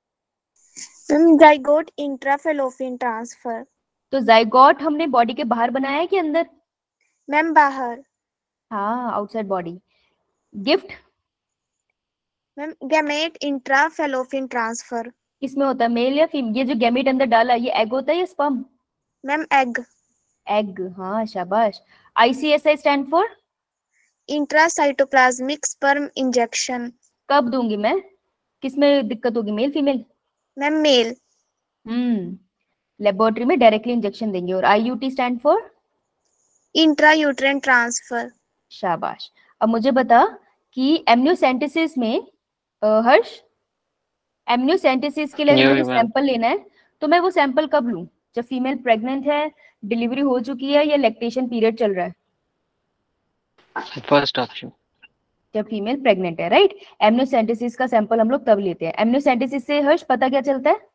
zygote intrafallopian transfer. तो जाइगोट हमने बॉडी के बाहर बनाया है कि अंदर? मैम बाहर। हाँ, outside body. GIFT, ma'am gamete intrafallopian transfer. किसमें होता है, मेल या फीमेल? ये जो गैमेट अंदर डाला, ये एग होता है या स्पर्म? Ma'am egg. एग, हाँ शाबाश। ICSI stand for? Intracytoplasmic sperm injection. कब दूंगी मैं? किसमें दिक्कत होगी, male female? Ma'am male. Laboratory में डायरेक्टली इंजेक्शन देंगे। और IUT stand for? Intrauterine transfer. शाबाश। अब मुझे बता कि एमनियोसेंटेसिस में हर्ष, एमनियोसेंटेसिस के लिए अगर ये मुझे भी मैम सैंपल लेना है तो मैं वो सैंपल कब लूं? जब फीमेल प्रेग्नेंट है, डिलीवरी हो चुकी है, या लैक्टेशन पीरियड चल रहा है? First option. जब फीमेल प्रेग्नेंट है, राइट। एमनियोसेंटेसिस का सैंपल हम लोग तब लेते हैं। एमनियोसेंटेसिस से हर्ष पता क्या चलता है?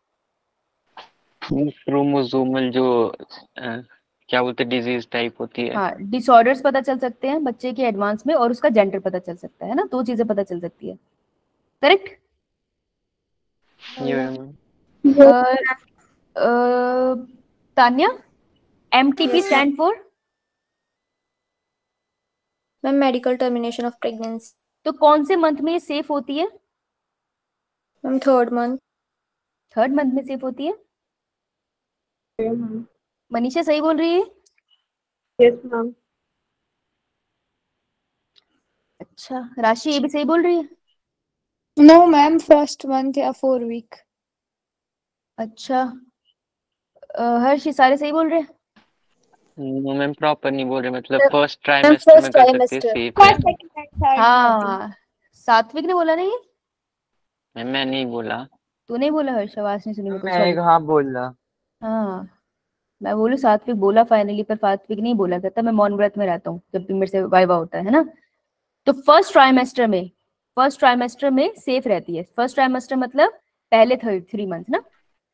क्रोमोसोमल जो क्या बोलते हैं डिजीज टाइप होती है। हाँ, डिसऑर्डर्स पता चल सकते हैं बच्चे के एडवांस में, और उसका जेंडर पता चल सकता है ना, दो चीजें पता चल सकती है, करेक्ट? ये भी ma'am. Tanya, MTP stand for? Ma'am medical termination of pregnancy. तो कौन से मंथ में ये सेफ होती है? Ma'am third month. Third month में सेफ होती है। मैम। मनीषा सही बोल रही है? Yes ma'am. अच्छा, राशि ये भी सही बोल रही है? नो मैम, फर्स्ट मंथ या 4 वीक। अच्छा, हर्ष ये सारे सही बोल रहे हैं? मैम प्रॉपर नहीं बोल रहे, मतलब फर्स्ट मैम ट्राइमेस्टर में फर्स्ट कर सकते हैं, ट्राइमेस्टर। सेफ है। First second and third. हाँ, सात्विक ने बोला नहीं? मैम मैं नहीं बोला। तू नहीं बोला हर्ष? आवाज नहीं सुनी मेरे को, मैं सॉरी। एक हाँ बोला। हाँ, मैं बोलूँ सात्विक बोला फाइनली, पर सात्विक नहीं बोला करता। मैं मौन व्रत में रहता हूँ जब भी मेरे से वाइवा होता है ना। तो फर्स्ट ट्राइमेस्टर में सेफ रहती है। फर्स्ट ट्राइमेस्टर मतलब पहले 3 मंथ ना।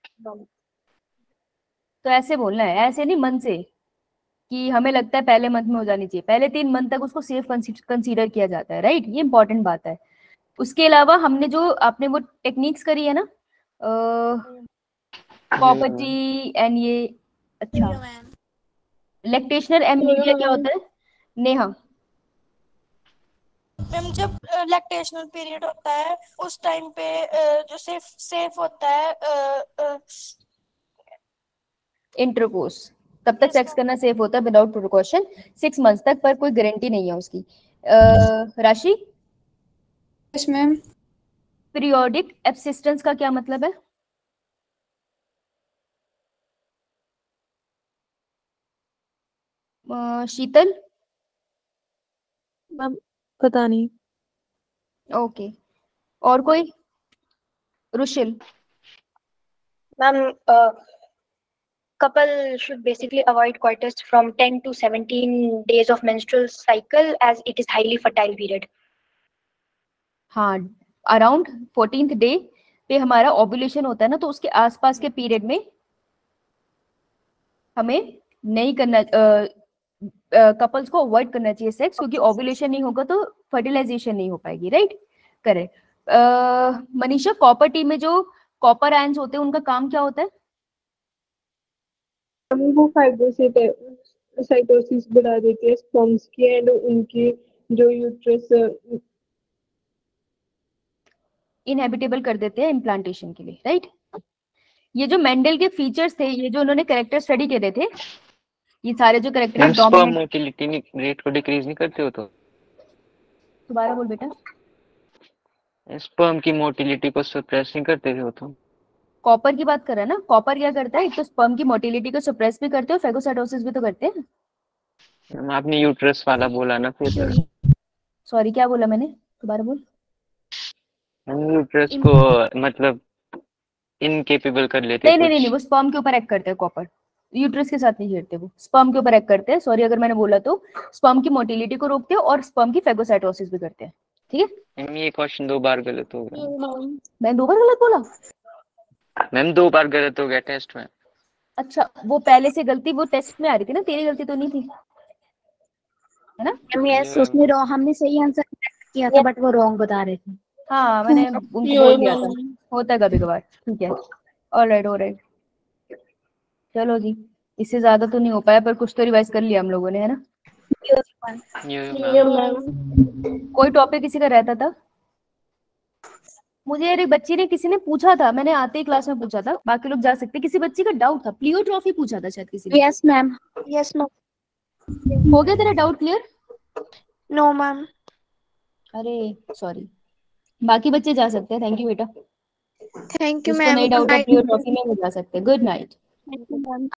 तो ऐसे बोलना है, ऐसे नहीं मन से कि हमें लगता है पहले मंथ में हो जानी चाहिए। पहले 3 मंथ तक उसको सेफ कंसीडर किया जाता है, राइट। ये इंपॉर्टेंट बात है। उसके अलावा हमने जो आपने वो टेक्निक्स करी है ना, कॉपर्टी एंड ये, अच्छा, लैक्टेशनल एमनीलिया क्या होता है नेहा? मैम जब लैक्टेशनल पीरियड होता है उस टाइम पे जो सेफ होता है इंटरकोर्स, तब तक सेक्स करना सेफ होता है विदाउट प्रिकॉशन 6 मंथ्स तक, पर कोई गारंटी नहीं है उसकी। राशि, यस मैम। पीरियोडिक एब्सिस्टेंस का क्या मतलब है? शीतल? मैम पता नहीं। ओके, और कोई? Rushil? Ma'am couple should basically avoid coitus from 10 to 17 days of menstrual cycle as it is highly fertile period. हाँ, अराउंड 14th डे पे हमारा ओव्यूलेशन होता है ना, तो उसके आसपास के पीरियड में हमें नहीं करना, कपल्स को अवॉइड करना चाहिए सेक्स, क्योंकि ओव्यूलेशन नहीं होगा तो फर्टिलाइजेशन नहीं हो पाएगी, right. Correct. Manisha, copper T में जो कॉपर आयंस होते हैं उनका काम क्या होता है? वो फाइब्रोसाइटोसिस बढ़ा देती है स्पर्म्स की एंड उनकी जो यूट्रस इनहेबिटेबल कर देते हैं इम्प्लांटेशन के लिए, राइट। ये जो मेंडल के फीचर्स थे, ये जो उन्होंने कैरेक्टर स्टडी करे थे, ये सारे जो कैरेक्टर स्पर्म मोटिलिटी रेट को डिक्रीज नहीं करते हो? तो दोबारा बोल बेटा। स्पर्म की मोटिलिटी को सप्रेस नहीं करते हो तुम? कॉपर की बात कर रहा है ना। कॉपर क्या करता है, एक तो स्पर्म की मोटिलिटी को सप्रेस भी करते हो, फेगोसाइटोसिस भी तो करते हैं। आपने यूट्रस वाला बोला ना फिर। सॉरी, क्या बोला मैंने? दोबारा बोल। यूट्रस को मतलब इनकेपेबल कर लेते नहीं कुछ। नहीं नहीं, वो स्पर्म के ऊपर एक्ट करते हैं कॉपर, यूट्रस के साथ नहीं खेलते, वो स्पर्म के ऊपर एक्ट करते हैं। सॉरी अगर मैंने बोला तो, स्पर्म की मोटिलिटी को रोकते हैं और स्पर्म की फेगोसाइटोसिस भी करते हैं, ठीक है। ये क्वेश्चन 2 बार गलत हो गया। मैं 2 बार गलत बोला? मैम 2 बार गलत हो गया टेस्ट में। अच्छा, वो पहले से गलती वो टेस्ट में आ रही थी ना, तेरी गलती तो नहीं थी, है ना? यस, उसने हमने सही आंसर किया था बट वो रॉन्ग बता रहे थे। हाँ, मैंने उनको बोल दिया था, होता है कभी कभार, ठीक है। ऑलराइट। चलो जी, इससे ज्यादा तो नहीं हो पाया, पर कुछ तो रिवाइज कर लिया हम लोगों ने, है ना। कोई टॉपिक किसी का रहता था? मुझे एक बच्ची ने किसी ने पूछा था, मैंने आते ही क्लास में पूछा था, बाकी लोग जा सकते, किसी बच्ची का डाउट था, प्लियोट्रॉफी पूछा था शायद किसी ने। Yes ma'am. Yes ma'am. हो गया तेरा डाउट क्लियर? No ma'am. अरे सॉरी, बाकी बच्चे जा सकते हैं। थैंक यू बेटा। थैंक यू जिसको मैम। नहीं डाउट है प्लियोट्रॉफी में वो जा सकते हैं। Good night. Thank you ma'am.